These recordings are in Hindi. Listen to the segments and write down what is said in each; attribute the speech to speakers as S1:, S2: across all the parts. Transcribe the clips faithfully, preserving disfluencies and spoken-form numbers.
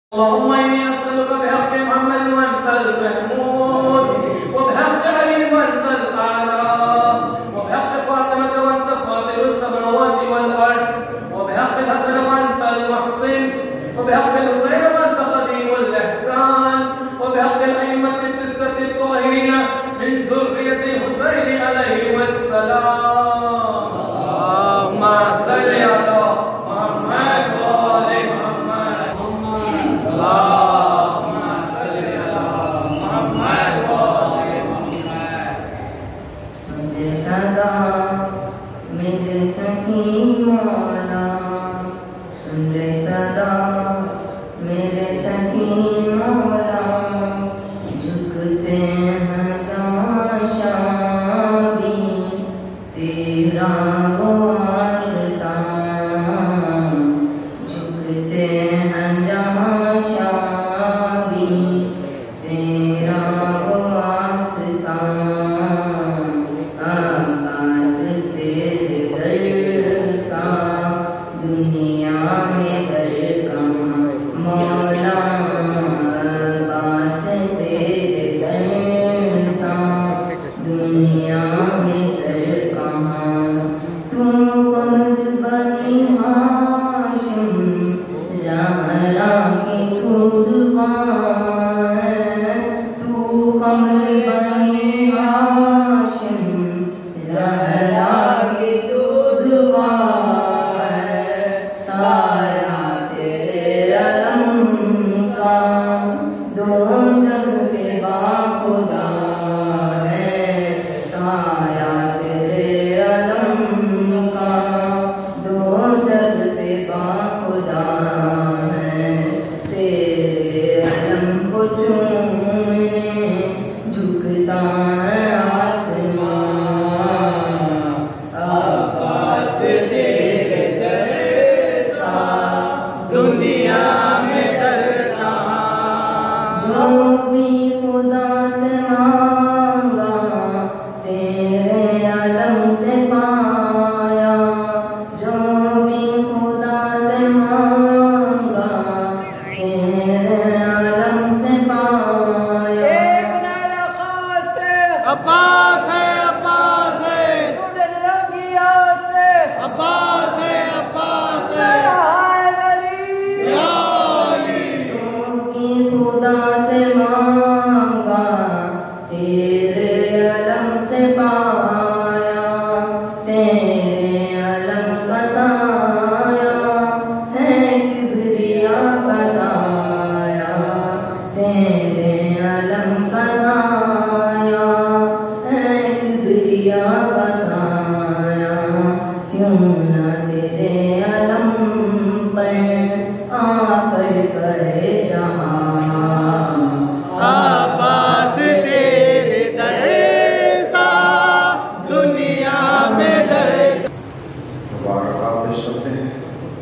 S1: اللهم إني أسألك بحق محمد وأنت المحمود وبحق علي وأنت الأعلى وبحق فاطمة وأنت فاطر السماوات والأرض وبحق الحسن وأنت المحسن وبحق الحسين وأنت خديم الإحسان وبحق الأئمة التسعة الطاهرين من ذرية الحسين عليه السلام. اللهم صل على محمد وآل محمد. اللهم صل على محمد وآل محمद.
S2: सुनते सदा मेरे सखी मौला, सुनते सदा मेरे सखी मौला, झुकते हैं जहाँ शाबी तेरा वो आस्था, झुकते हैं जहाँ शाबी तेरा वो आस्था, आकाश तेरे दर सा दुनिया में दर कहाँ मौला, आकाश तेरे दर सा दुनिया में दर कहाँ, तू कमर बनी हाशिम ज़हरा की खुद है, तू कमर बनी हाशिम ज़हरा की खुद है, साया तेरे अलम का दो जग पे बाखुदा है, साया तेरे अलम का दो जग पे बाखुदा है, तेरे अलम को चूमने झुकता है आसमां, आकाश तेरे दर सा दुनिया में दर कहाँ, जो भी खुदा से मांगा तेरे अलम से पाया, जो भी खुदा से मांगा तेरे अलम से पाया।
S3: एक नारा खास है
S1: अब्बास है, अब्बास है,
S3: रंगिया से
S1: अब्बास है, अब्बास है,
S3: हाय अली
S1: या अली।
S2: क्योंकि खुदा से मांगा तेरे अलम से पाया, तेरे अलम का साया है किबरिया का साया, तेरे अलम का साया है किबरिया का साया, क्यों न तेरे अलम पर आकर करे जहाँ,
S1: अब्बास तेरे दर सा दुनिया में दर।
S4: मुबारकबाद पेश करते हैं।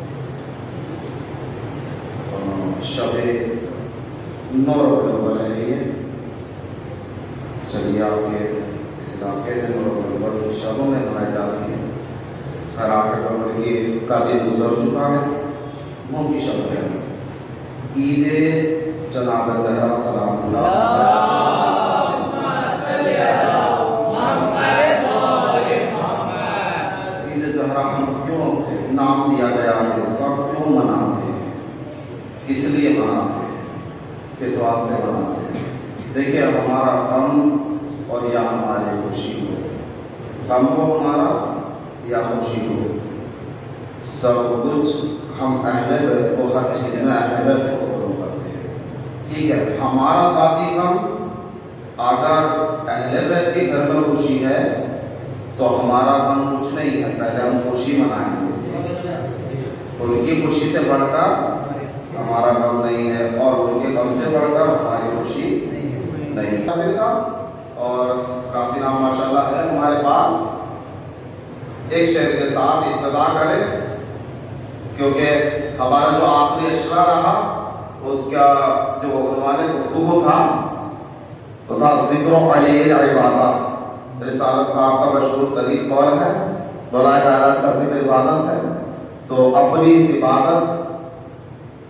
S4: शबे नौ नवंबर है ये, चलिए आपके इस इलाके में नौ नवंबर शबों में मनाई जाती है। खैर आठ नवंबर की का दिन गुजर चुका है, मोह की शब है ईद जनाब ज़हरा सलाम ईद ज़हरा हम क्यों नाम दिया गया है, इसका क्यों मनाते हैं, किस लिए मनाते हैं, किस वास्ते मनाते हैं। देखिए अब हमारा गम और या हमारी खुशी हो, गम हो हमारा या खुशी हो, सब कुछ हम अहले बैत को हर चीज़ में अहले बैत को फॉलो करते हैं। ठीक है, हमारा साथी गम अगर अहले बैत के घर में खुशी है तो हमारा गम कुछ नहीं है, पहले हम खुशी मनाएंगे। उनकी खुशी से बढ़कर हमारा गम नहीं है और उनके गम से बढ़कर हमारी खुशी नहीं है मिलेगा। और काफ़ी नाम माशाल्लाह है हमारे पास। एक शेर के साथ इब्तिदा करें क्योंकि हमारा जो आखिरी अशरा रहा उसका जो उन्वाने गुफ्तगू था तो था ज़िक्र अली इबादत। रिसालत का आपका मशहूर तरीन कौल है, मौला-ए-कायनात का जिक्र इबादत है, तो अपनी इस इबादत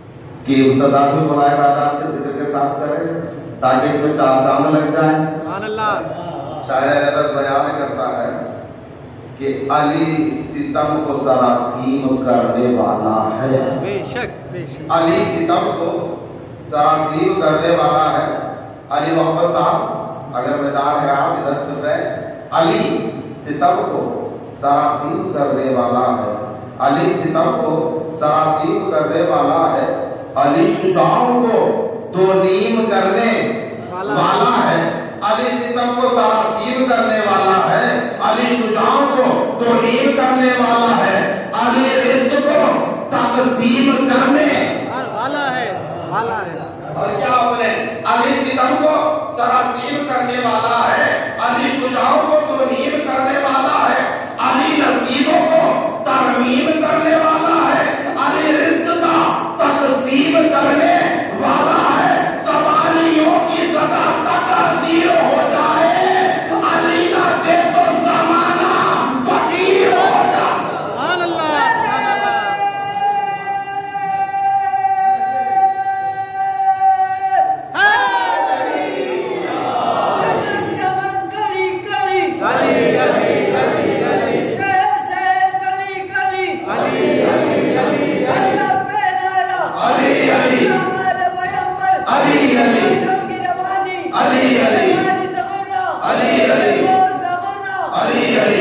S4: कि इब्तिदा भी बुलाए आदाब के जिक्र के साथ करें ताकि इसमें चार चांद लग जाए।
S1: सुभान अल्लाह।
S4: शायर अहमद बयान करता है कि अली सितम को सरासीम करने वाला है।
S1: बेशक बेशक।
S4: अली सितम को सरासीम करने वाला है। अली मोहम्मद साहब अगर मैदान है आप इधर सुन रहे, अली सितम को सरासीम करने वाला है। अली सितम को सरासीम करने वाला है। अली शुजाओं को दो नीम करने वाला है। अली सितम को सरासीम करने वाला है। अली शुजाओं को दो नीम करने वाला है। अली रिज़्क़ को तक़सीम करने
S1: वाला है वाला है।
S4: और क्या बोले, अली सितम को सरासीम करने वाला है। अली शुजाओं को दो नीम करने वाला है। अली नसीबों को तरमीम करने वाला है। अली रिज़्क़ का तक़सीम करने वाला है। सवालियों की सदा तकदीर हो जाए, अली ना दे तो ज़माना फकीर हो जाए।
S1: सुभान अल्लाह सुभान अल्लाह।
S3: कली कली कली कली शेर शेर कली कली
S1: अली अली अली
S3: अल्लाह पे नारा
S4: अली अली
S3: हमारे पैगंबर
S4: अली अली
S3: की रवानी
S4: अली अली
S3: हमारी तगन्ना
S4: अली अली
S3: तगन्ना
S4: अली अली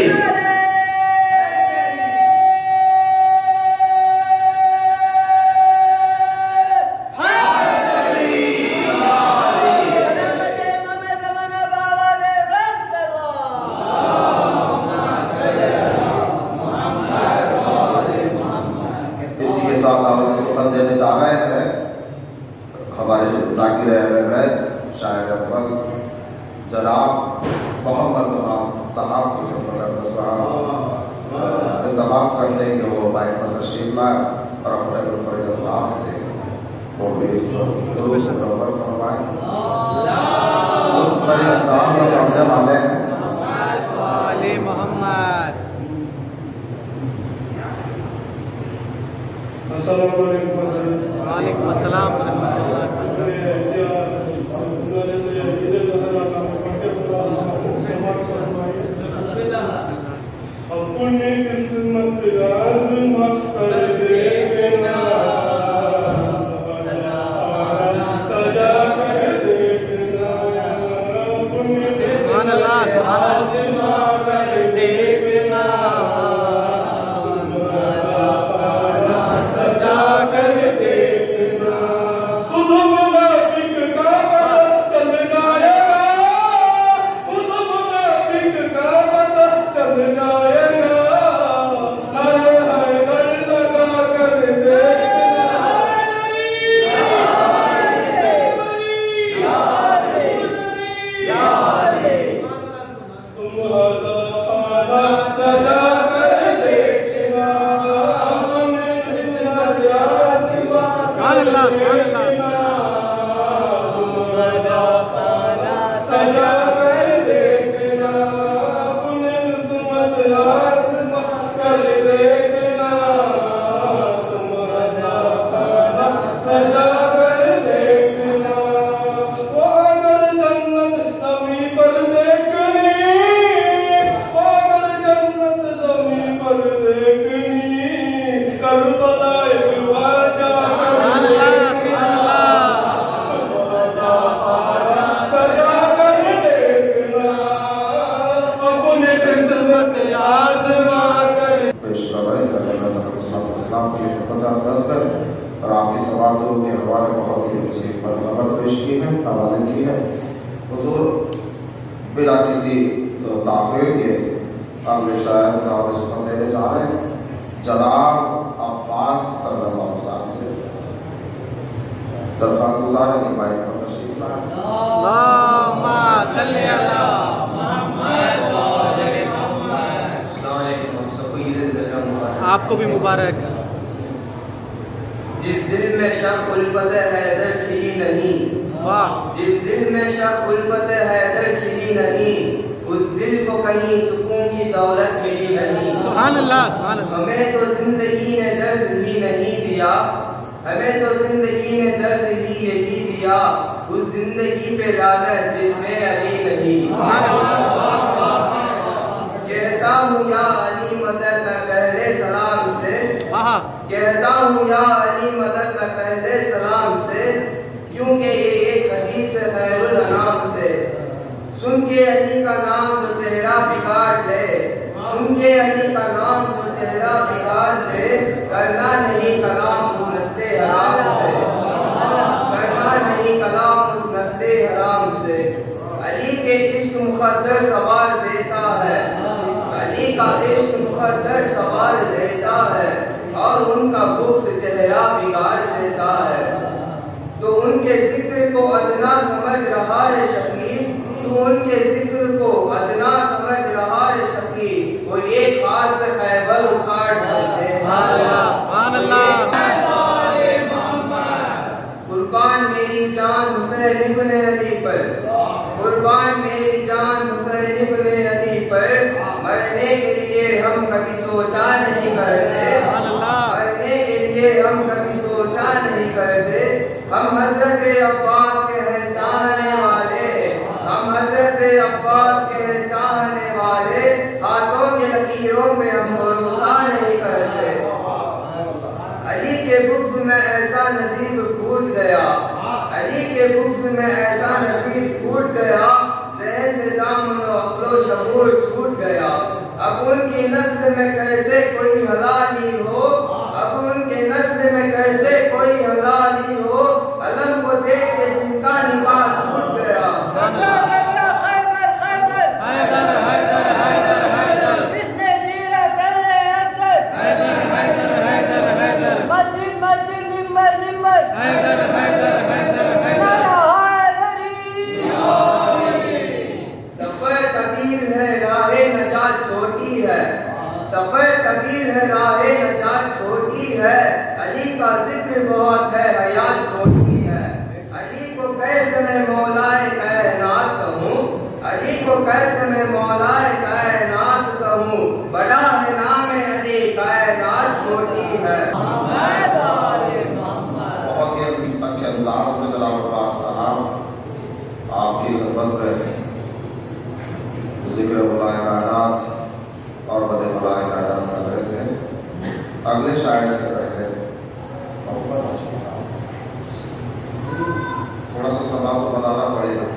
S4: इसी के साथ हम सुखत देने जा रहे हैं हमारे जाकिर अहमद शायर अव्वल जनाब मोहम्मद साहब की इल्तमास करते हैं कि वो बाइक पर तशरीफ लाए और अपने मुनफरिद अंदाज से वो भी बराबर फरमाएं। मुनफरिद अंदाज में पढ़ने वाले हैं
S1: अली मोहम्मद। वालेकुम अस्सलाम व
S5: अपनी किस्मत आज़मा कर देखना, सजा कर देखना, अपनी
S1: सुभान अल्लाह सुभान अल्लाह।
S5: आज़मा कर देखना, सजा कर देखना। खुद मुनाफिक का पता चल जाएगा, खुद मुनाफिक का पता चल जाएगा। हरे हैदर लगा कर देखना, तुम आज़ा खाना सजा कर देखना, अपनी किस्मत आज़मा
S1: सुभान अल्लाह सुभान अल्लाह।
S5: सजा कर देखना, अपनी किस्मत आज़मा कर देखना, तुम अदा खाना सजा कर देखना। वो अगर जन्नत ज़मीं पर देखनी, वो अगर जन्नत ज़मीं पर देखनी, करबला एक बार जाकर
S1: सुभान अल्लाह सुभान अल्लाह।
S5: सजा कर देखना, अपनी किस्मत आज़मा कर।
S4: पेश कर रहे हैं इस्लाम की पता दस पर और आपकी सवालों के हवाले बहुत ही अच्छी मरतबत पेश की है, हवाले की है। हुजूर बिना किसी ताख़ीर के अगले शायर दावत सुखत देने जा रहे हैं जनाब अब्बास सल्लल्लाहु अलैहि वसल्लम से। दरख्वास्त गुजार है कि बाइक पर तशरीफ लाएं।
S1: अल्लाहुम्मा सल्ली अला मुहम्मद व आले मुहम्मद। आपको भी मुबारक।
S6: जिस दिल में शक उल्फत हैदर खिली नहीं,
S1: वाह।
S6: जिस दिल में शक उल्फत हैदर खिली नहीं, उस दिल को कहीं सुकून की दौलत मिली नहीं।
S1: सुभान अल्लाह सुभान अल्लाह।
S6: हमें तो जिंदगी ने दर्द ही नहीं दिया, हमें तो जिंदगी ने दर्द ही यही दिया, उस जिंदगी पे लानत जिसमें अली नहीं। कहता हूँ या अली मदद मैं पहले सलाम से, कहता हूँ या अली मदद मैं पहले सलाम से, क्योंकि ये एक हदीस है खैरुल अनाम से। सुन के अली का नाम जो चेहरा बिगाड़ ले, सुन के अली का नाम जो चेहरा बिगाड़ ले, करना नहीं कलाम उस नस्ले हराम से, करना नहीं कलाम उस नस्ले हराम से। अली के इश्क मुकद्दर सवार देता है, अली का इश्क मुकद्दर सवार देता है, और उनका बुग़्ज़ चेहरा बिगाड़ देता है। तो उनके जिक्र को अदना समझ रहा है शकीर, तू उनके जिक्र को अदना समझ रहा है शकीर, वो एक हाथ से खैबर उखाड़ सकते हैं। कुर्बान मेरी जान हुसैन इब्ने अली पर, कुर्बान मेरी जान हुसैन इब्ने अली पर, मरने के लिए हम कभी सोचा नहीं करते, मरने के लिए हम कभी सोचा नहीं करते। हम हजरत अब्बास के हैं चाहने वाले, हम हजरत अब्बास के हैं चाहने वाले, हाथों के लकीरों में हम भरोसा नहीं करते। अली के बुग़्ज़ में ऐसा नसीब फूट गया, अली के बुग़्ज़ में ऐसा नसीब फूट गया, ज़हन से दामन अक़्लो शऊर छूट गया। अब उनकी नस्ल में कैसे कोई हलाली हो, अब उनके नस्ल में कैसे कोई हलाली हो, अलम को देख के जिनका निकाह टूट गया। सफर तवील है राहे नजात छोटी है, अली का जिक्र बहुत है हयात छोटी है। अली को कैसे मैं मौलाए कायनात कहूँ, अली को कैसे मैं मौलाए कायनात कहूँ, बड़ा है नाम अली कायनात छोटी है।
S4: बहुत ही अच्छे अंदाज में जनाब अब्बास साहब आपकी खिदमत में जिक्र मौलाए कायनात और बदे मौलाए कायनात कर रहे थे। अगले शायर से पहले थोड़ा सा समा तो बनाना पड़ेगा।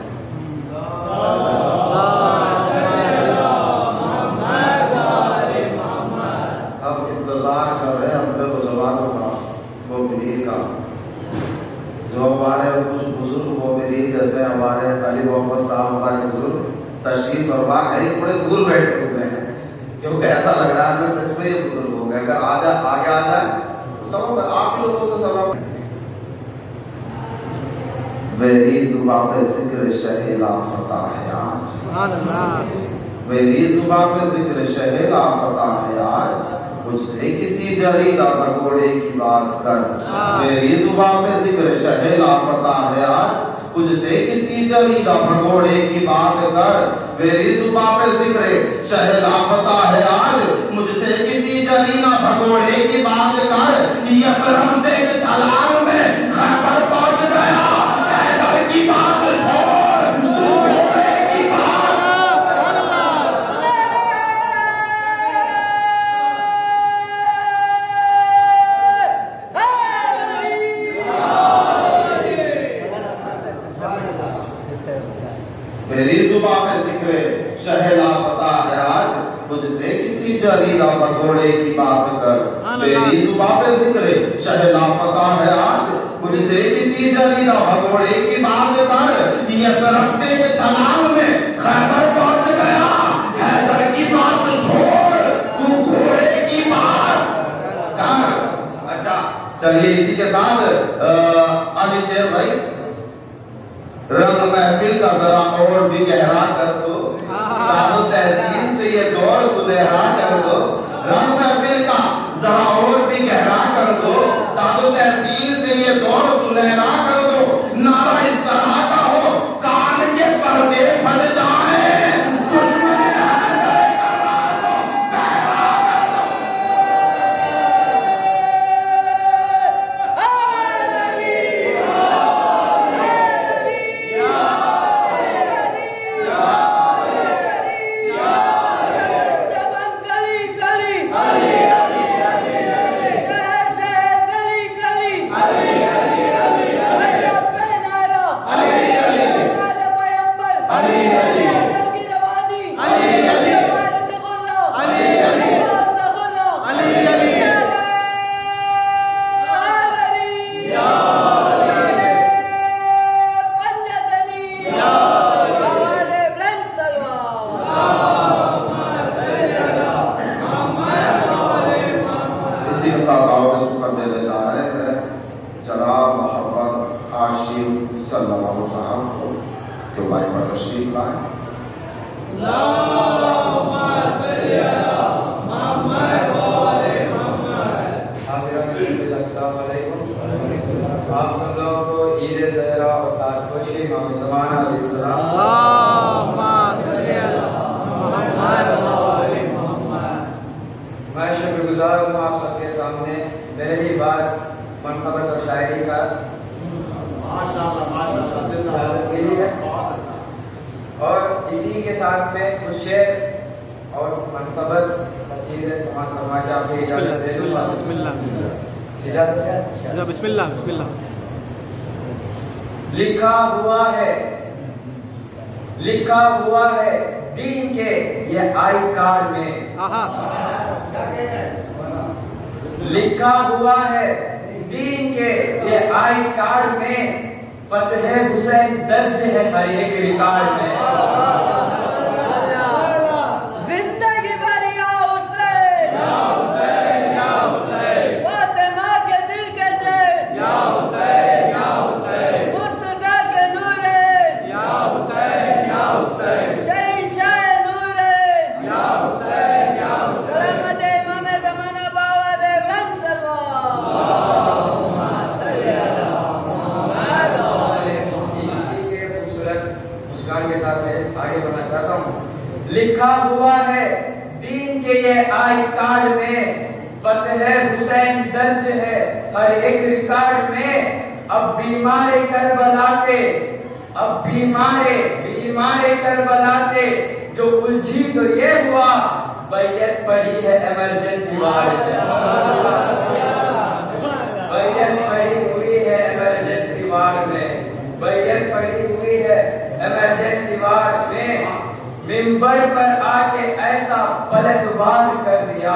S4: अब इंतजार कर रहे हैं अपने नौजवानों का, मोमिनीन का, जो हमारे कुछ बुजुर्ग मोमिनीन जैसे हमारे अली मोहम्मद साहब हमारे बुजुर्ग तशरीफ फरमा है, थोड़े दूर बैठे हुए हैं, क्योंकि ऐसा लग रहा है मैं सच में ये बुजुर्ग हो गया। अगर आ जा आगे आ जाए तो सब आप लोगों से सब मेरी जुबान पे जिक्र शहला फता है आज, मेरी जुबान पे जिक्र शहला फता है आज, मुझसे किसी जरीला भगोड़े की बात कर। मेरी जुबान पे जिक्र शहला फता है आज, मुझसे किसी जरीला भगोड़े की बात कर। मेरी जुबान पे जिक्र शहला फता है आज, मुझसे किसी जरीला भगोड़े की बात कर। यसरम से एक छलांग में खैबर पहुंच गया, हैदर की बात छोड़ घोड़े की बात। मेरी जुबान पे जिक्र शहला पता है आज, मुझसे किसी जरीला भगोड़े की बात कर। मेरी जुबान पे जिक्र शहला पता है आज, मुझसे किसी जरीला भगोड़े की बात कर। ये तरफ से एक छलांग में खैबर पहुंच गया, हैदर की बात छोड़ तू घोड़े की बात कर। अच्छा चलिए इसी के साथ अली शेर भाई रंग महफिल का जरा और भी गहरा कर दो, दादो तहसीन से ये दौर सुनहरा कर दो। रंग महफिल का जरा और भी गहरा कर दो, दादो तहसीन से ये दौर सुनहरा कर दो। नारा इस तरह का हो कान के पर्दे फट जाए, दुश्मन है सल्लल्लाहु अलैहि वसल्लम को जो भाई पर तशरीफ लाए।
S7: आप सब लोगों को ईद ज़हरा और ताजपोशी इमाम ज़माना अलैहिस्सलाम। मैं शुक्रगुजार हूँ आप सबके सामने पहली बार मनक़बत और शायरी का मिली है और इसी के साथ में कुछ शेर और मनक़बत तस्वीरें समाज फरमा के आपसे इजाज़त दे दूँगा। इजाज़त है?
S1: बिस्मिल्लाह बिस्मिल्लाह।
S7: लिखा हुआ है लिखा हुआ है दीन के ये आई कार्ड में, लिखा हुआ है दीन के ये आई कार्ड में, फतह हुसैन दर्ज है हर एक रिकॉर्ड में।
S3: जिंदगी भर या हुसैन, या हुसैन, या हुसैन, फातिमा के दिल के चैन, या हुसैन, या हुसैन, मुर्तज़ा के नूरे, या हुसैन, या हुसैन, शहंशाह नूरे, या हुसैन, या हुसैन, रहमत इमाम ज़माना बावर रंग सलवार, अल्लाहुम्मा सल्ली अला मुहम्मद व आले मुहम्मद।
S7: इसी के खूबसूरत मुस्कान के साथ मैं आगे बढ़ना चाहता हूँ। लिखा हुआ है दीन के ये आई कार्ड में, फतह हुसैन दर्ज है हर एक रिकॉर्ड में। अब बीमारे करबला से अब बीमारे बीमारे करबला से जो उलझी तो ये हुआ, बैयत पड़ी है इमरजेंसी वार्ड में, बैयत पड़ी हुई है इमरजेंसी वार्ड में, बैयत पड़ी हुई है इमरजेंसी वार्ड में। मिंबर पर आके ऐसा पलटवार कर दिया,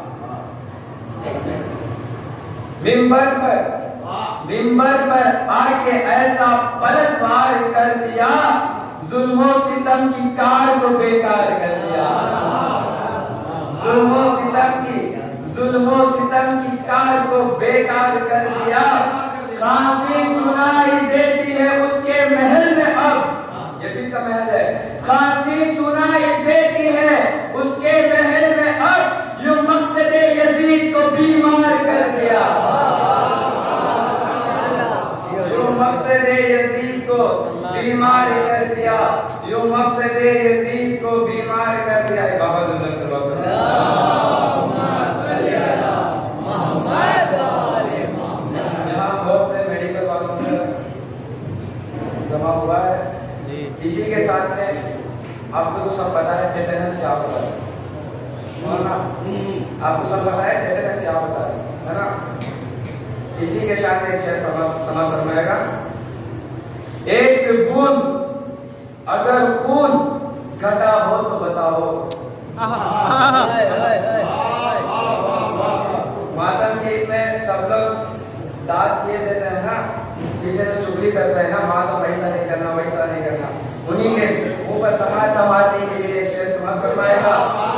S7: मिंबर पर मिंबर पर आके ऐसा पलटवार कर दिया, जुल्मो सितम की कार को बेकार कर दिया, जुल्मो सितम की जुल्मो सितम की कार को बेकार कर दिया। खांसी सुनाई देती है उसके महल में, अब यजीद का महल है, खांसी सुनाई देती है उसके महल में, अब यूं मकसद यजीद को बीमार कर दिया, यूं मकसद यजीद को बीमार कर दिया, यूं मकसद यजीद को बीमार कर दिया। बाबा ज़ुल्फ़ जमा हुआ है। इसी के साथ में आपको तो सब पता है टेटेनस क्या होता है, है ना? आपको सब पता है टेटेनस क्या होता है, है ना? इसी के साथ एक शेर समा फरमाएगा। एक बूंद अगर खून घटा हो तो बताओ, मातम के इसमें सब लोग दाद दिए देते हैं ना, पीछे से चुगली करते हैं ना, मातम ऐसा नहीं करना वैसा नहीं करना, उन्हीं के ऊपर तमाचा मारने के लिए शेर समाप्त करवाएगा।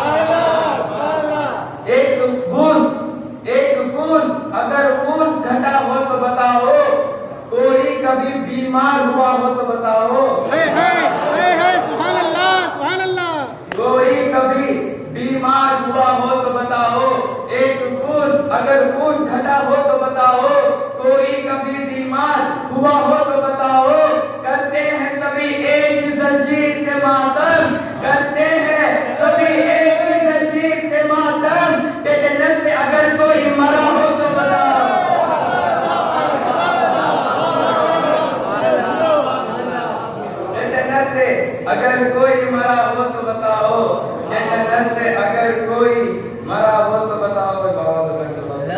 S7: एक बूंद एक बूंद अगर खून घटा हो तो बताओ, कोई कभी बीमार हुआ हो तो बताओ,
S1: है है है है सुभान अल्लाह सुभान अल्लाह।
S7: कोई कभी बीमार हुआ हो तो बताओ, एक बूंद अगर खून घटा हो तो बताओ, कोई कभी बीमार हुआ हो तो बताओ। करते हैं सभी एक ही जंजीर से मातम, करते हैं सभी एक ही जंजीर से मातम, टेटेनस से अगर कोई मरा हो तो बताओ, टेटेनस से अगर कोई मरा हो तो बताओ, टेटेनस से अगर कोई मरा हो तो बताओ। बाबा ज़ुल्फ़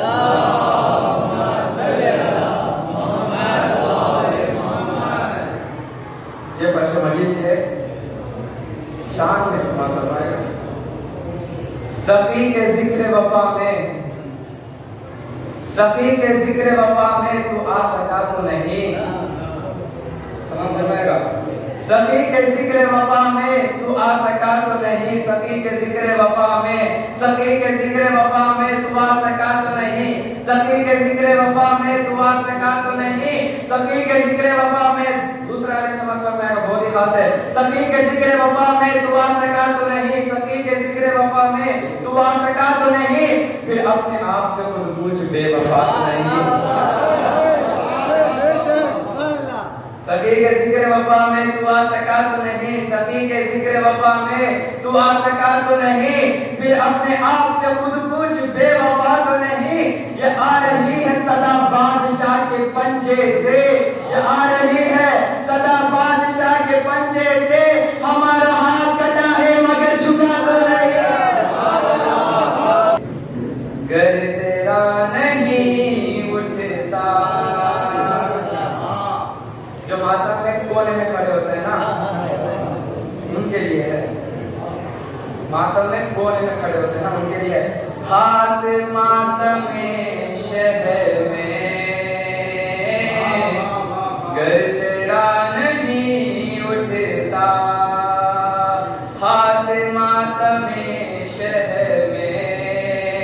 S7: ये फर्श मजीद है, शान में समाज फरमाएगा। सखी के जिक्र वफा में सखी के जिक्र वफा में तू आ सका तो नहीं, समाज फरमाएगा। सखी के जिक्र वफा में तू आ सका तो नहीं, सखी के जिक्र वफा में सखी के जिक्र वफा में तू आ सका तो नहीं, सखी के जिक्र वफा में तू आ सका तो नहीं, सखी के जिक्र वफा में दूसरा अलग समझ में बहुत ही खास है। सखी के जिक्र वफा में तू आ सका तो नहीं, सखी के जिक्र वफा में तू आ सका तो नहीं, फिर अपने आप से खुद पूछ बेवफा तो नहीं। सखी के जिक्र वफा में तू आ सका तो नहीं, सखी के जिक्र वफा में तू आ सका तो नहीं, फिर अपने आप से खुद पूछ बेवफा तो नहीं। ये आ रही है सदा बादशाह के पंजे से, ये आ रही है सदा बादशाह के पंजे से, हमारा हाथ कटा है मगर झुका तो नहीं। गर तेरा नहीं उठता, जो मातम में कोने में खड़े होते हैं ना उनके लिए है, मातम में कोने में खड़े होते हैं ना उनके लिए। हाथ मातम में शहर में गर तेरा नहीं उठता, हाथ मातम में शहर में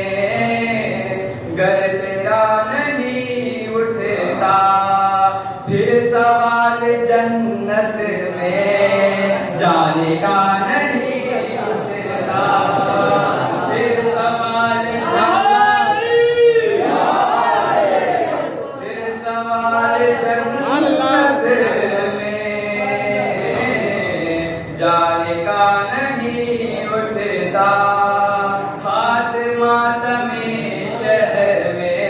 S7: गर तेरा नहीं उठता, फिर सवाल जन्नत में जाने का नहीं उठता, फिर सवाल जन्नत, फिर सवाल जन्नत में जाने का नहीं उठता, हाथ मातम में शहर में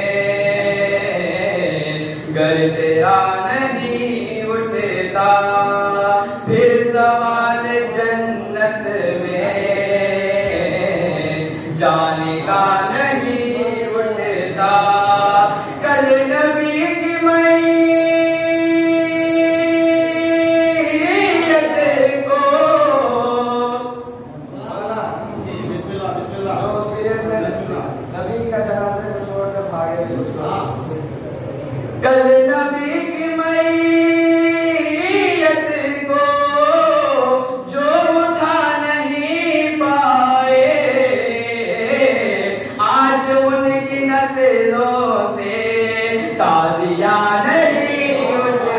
S7: गर तेरा नहीं उठता, फिर सवाल जन्नत में जाने का नहीं उठता। कल नबी की मैयत को नबी का जनाज़े को छोड़कर भागे, कल नबी की मैयत को जो उठा नहीं पाए, आज उनकी नस्लों से ताज़िया नहीं उठता।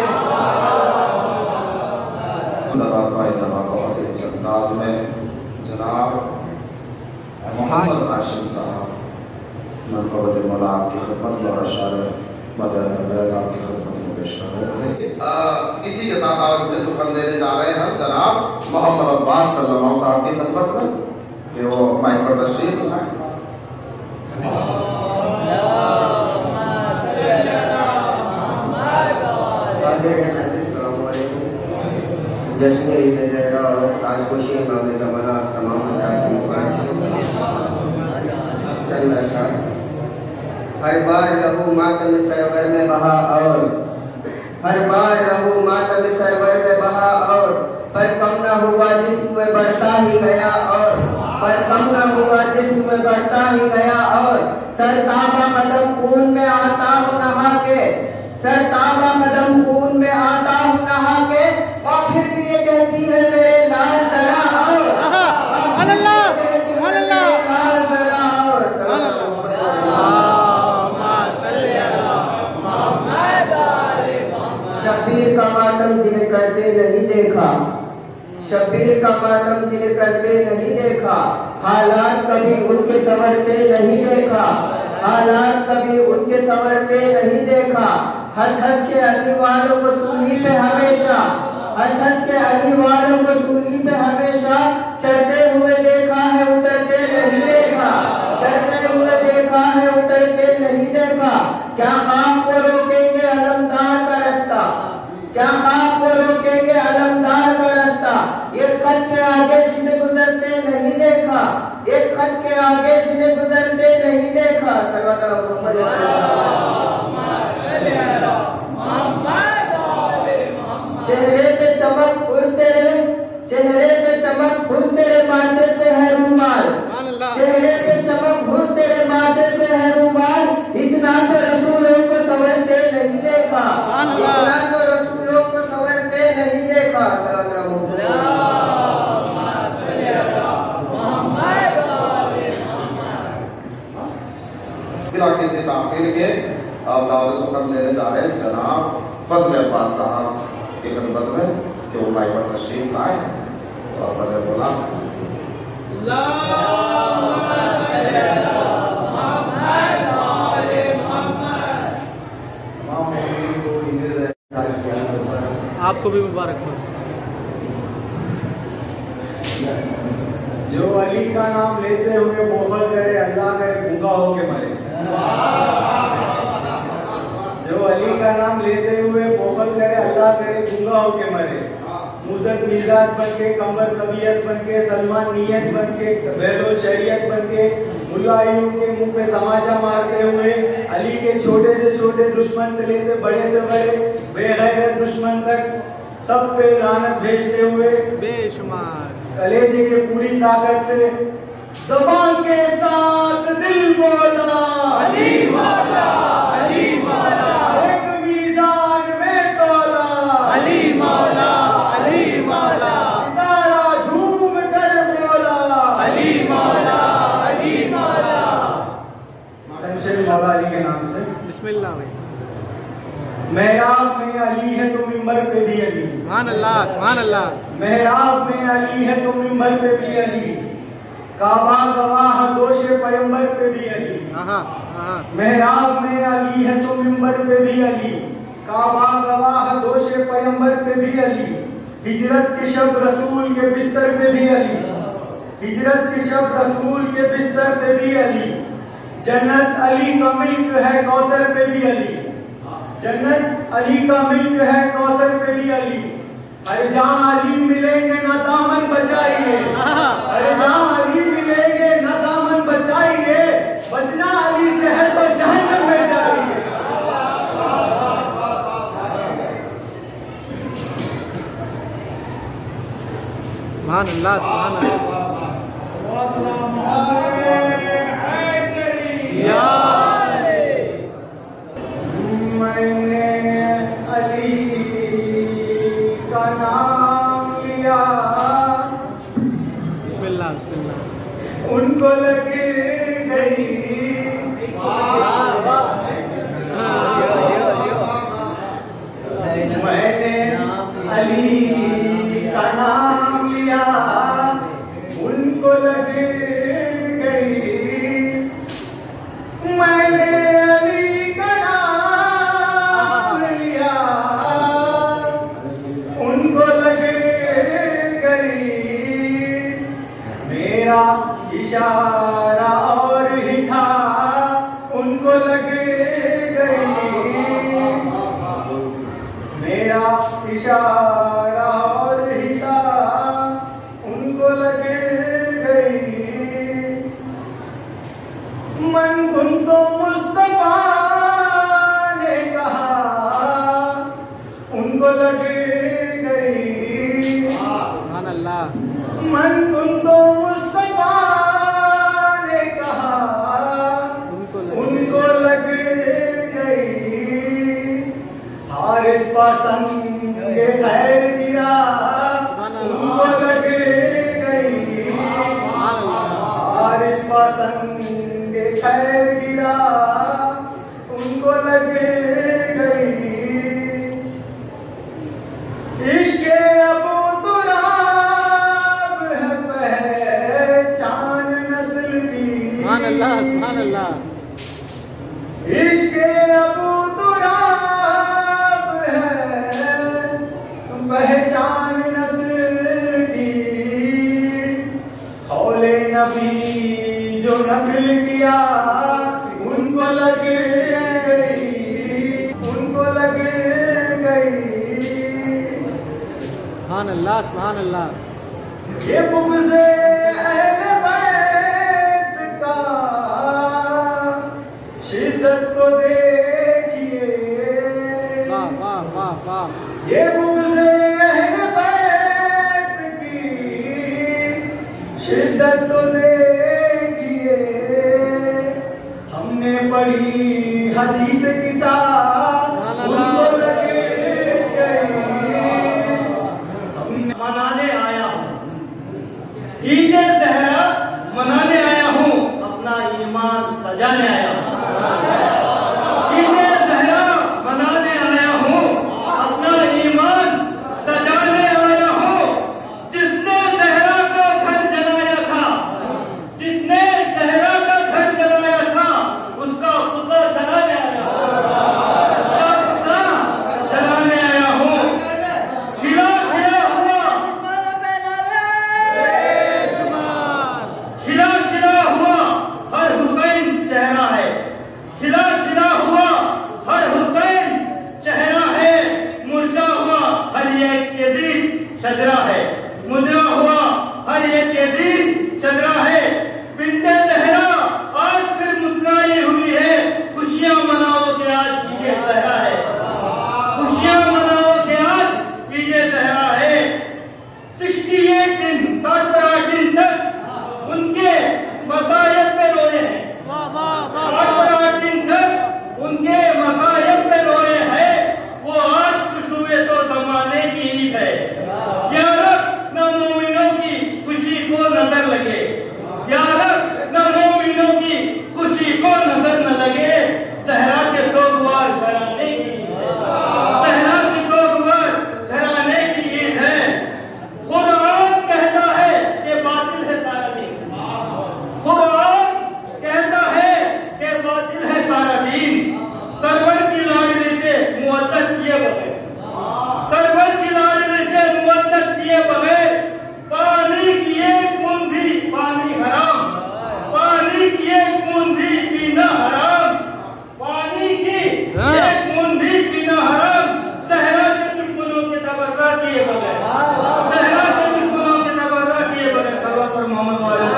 S4: बहुत अच्छे अंदाज में जनाब मोहम्मद हाशिम साहब मनक़बत मौला आपकी खिदमत और अशार मदद आपकी खिदमत में पेश कर रहे थे। इसी के साथ आप सुखन देने जा रहे हैं जनाब मोहम्मद अब्बास सल्लल्लाहु साहब की खिदमत में कि वो माइक पर तशरीफ लाएं।
S6: जश्न ईद ज़हरा और ताजपोशी इमाम ज़माना तमाम हज़रात की मुबारक। चंद अशआर। हर बार लहू मातम सरवर में बहा और हर बार लहू मातम सरवर में बहा और पर कम न हुआ जिस्म में बढ़ता ही गया और पर कम न हुआ जिस्म में बढ़ता ही गया और सर ताबा कदम खून में आता हूँ नहा के, सर ताबा कदम खून में आता हूँ नहा के, और फिर भी ये कहती है मेरे लाल जरा और सुभान अल्लाह सुभान अल्लाह लाल जरा और शब्बीर का मातम जिन्हें करते नहीं देखा, शब्बीर का मातम जिन्हें करते नहीं देखा, हालात कभी उनके संवरते नहीं देखा, हालात कभी उनके संवरते नहीं देखा। हंस हंस के अली वालों को सूली पे हमेशा, हंस हंस के अली वालों को सूली पे हमेशा, चढ़ते हुए देखा है उतरते नहीं देखा, चढ़ते हुए देखा है उतरते नहीं देखा। क्या खाम को रोकेंगे अलमदार का रास्ता, क्या खाम को रोकेंगे अलमदार का रास्ता, एक खत के आगे जिन्हें गुजरते नहीं देखा, एक खत के आगे जिन्हें गुजरते नहीं देखा। सल्लल्लाहु अलैहि वसल्लम। चेहरे पे चमक उड़ते रहे, चेहरे पे चमक उड़ते रहे, माथे पे है रूमाल, चेहरे पे चमक उड़ते रहे, माथे पे है रूमाल। इतना तो रसूलों को संवरते नहीं देखा, इतना तो रसूलों को संवरते नहीं देखा। सल्लल्लाहु अलैहि वसल्लम।
S4: इलाके से ताक़े आखिर के आप दावत सुखन देने जा रहे हैं जनाब फजल अब्बास साहब की खिदमत में कि वो माइक पर तशरीफ लाए और मैंने बोला
S1: आपको भी मुबारक हो।
S5: जो अली का नाम लेते हुए बोहल करे अल्लाह करे गूंगा होके मरे। जो अली का नाम लेते हुए बोहल करे अल्लाह करे गूंगा होके मरे। मुसद मिजाज बन के, कमर तबीयत बन के, सलमान नियत बन के, बहलो शरीयत बन के, मुलायियों के मुंह पे तमाशा मारते हुए अली के छोटे से छोटे दुश्मन से लेते बड़े से बड़े बेगैरत दुश्मन तक सब पे लानत भेजते हुए
S1: बेशुमार
S5: कलेजे के पूरी ताकत से ज़बान के साथ दिल बोला
S3: अली मौला, अली मौला,
S5: एक मीज़ान में तोला
S3: अली मौला, अली मौला,
S5: सारा झूम कर बोला
S3: अली मौला, अली मौला।
S5: तंशरी बाबा अली के नाम से
S1: बिस्मिल्लाह भाई।
S5: मेहराब में अली है तो मिंबर पे भी अली।
S1: सुभान अल्लाह, सुभान अल्लाह।
S5: मेहराब में अली है तो मिंबर पे भी अली। काबा गवाह दोषे पैगंबर पे भी अली।
S1: आहा आहा।
S5: मेहराब में अली है तो मिंबर पे भी अली। काबा गवाह दोषे पैगंबर पे भी अली। हिजरत के शब रसूल के बिस्तर पे भी अली। हिजरत के शब रसूल के बिस्तर पे भी अली। जन्नत अली का मिल्क है कौसर पे भी अली। जन्नत अली का मिल्क है कौसर पे भी अली। अरे जहाँ अली मिलेंगे ना दामन बचाइए। अरे जहाँ अली मिलेंगे ना दामन बचाइए। बचना अली से है तो जहन्नम में जाइए।
S1: सुभान अल्लाह, सुभान अल्लाह।
S5: मैंने अली का नाम लिया
S1: बिस्मिल्लाह, बिस्मिल्लाह।
S5: उनको लग गई मैंने अली का नाम लिया उनको लग गई। मैंने अली का नाम लिया उनको लग गई। मेरा इशारा और ही था उनको लग गई। मेरा इशारा और ही था उनको लग गई। मन कुन तो मुस्तफा ने कहा उनको लग गई।
S1: सुभान अल्लाह।
S5: मन कुन तो मुस्तफा ने कहा उनको लग गई। हारिस पसंद के खैर गिरा उनको लग गई। हारिस पसंद के खैर गिरा उनको लग गई। इश्क अबू तुराब है पहचान नस्ल की।
S1: सुभान अल्लाह, सुभान अल्लाह।
S5: इश्क अबू तुराब है पहचान नस्ल की। खौले नबी जो नकल किया उनको लग गई। उनको लग गई।
S1: सुभान अल्लाह, सुभान अल्लाह।
S5: ये बुग़्ज़े अहले बैत का शिद्दत तो देखिए।
S1: वाह वाह वाह वाह।
S5: ये बुग़्ज़े अहले बैत की शिद्दत तो देखिए। हमने पढ़ी हदीस किसा उनको लग गई। हमने मनाने आया हूँ ईद ज़हरा मनाने आया हूँ अपना ईमान सजाने आया हूँ। एक यजीद शजरा है, मुजरा हुआ हर एक यजीद शजरा है। बिन्ते ज़हरा आज फिर मुस्कुराई हुई है, खुशियां मनाओ के आज ईद ज़हरा है, खुशियां मनाओ के आज ईद ज़हरा है। अड़सठ दिन साठ पर आठ दिन तक उनके मसायब पे रोए हैं, साठ पर आठ दिन तक उनके मसायब पे रोए हैं। वो आज खुश हुए तो जमाने की ईद है। या रब न मोमिनों की खुशी को नजर लगे, या रब न मोमिनों की खुशी को नजर न लगे। सहरा के सोगवार घराने की, सहरा के सोगवार घराने की ईद है। कुरान कहता है कि बातिल है सारा दिन, कुरान कहता है कि बातिल है सारा दिन। सरवर की लाडली से मुअत्तद किए बगैर, सरवर की लाडली से मुअत्तद किए बगैर पानी की एक बूंद भी पानी हराम, पानी की एक बूंद भी पीना हराम, पानी की एक बूंद भी पीना हराम। सहरा के दुश्मनों के तबर्रा किए बगैर, सहरा के दुश्मनों के तबर्रा किए बगैर सरवर पर मोहम्मद वाले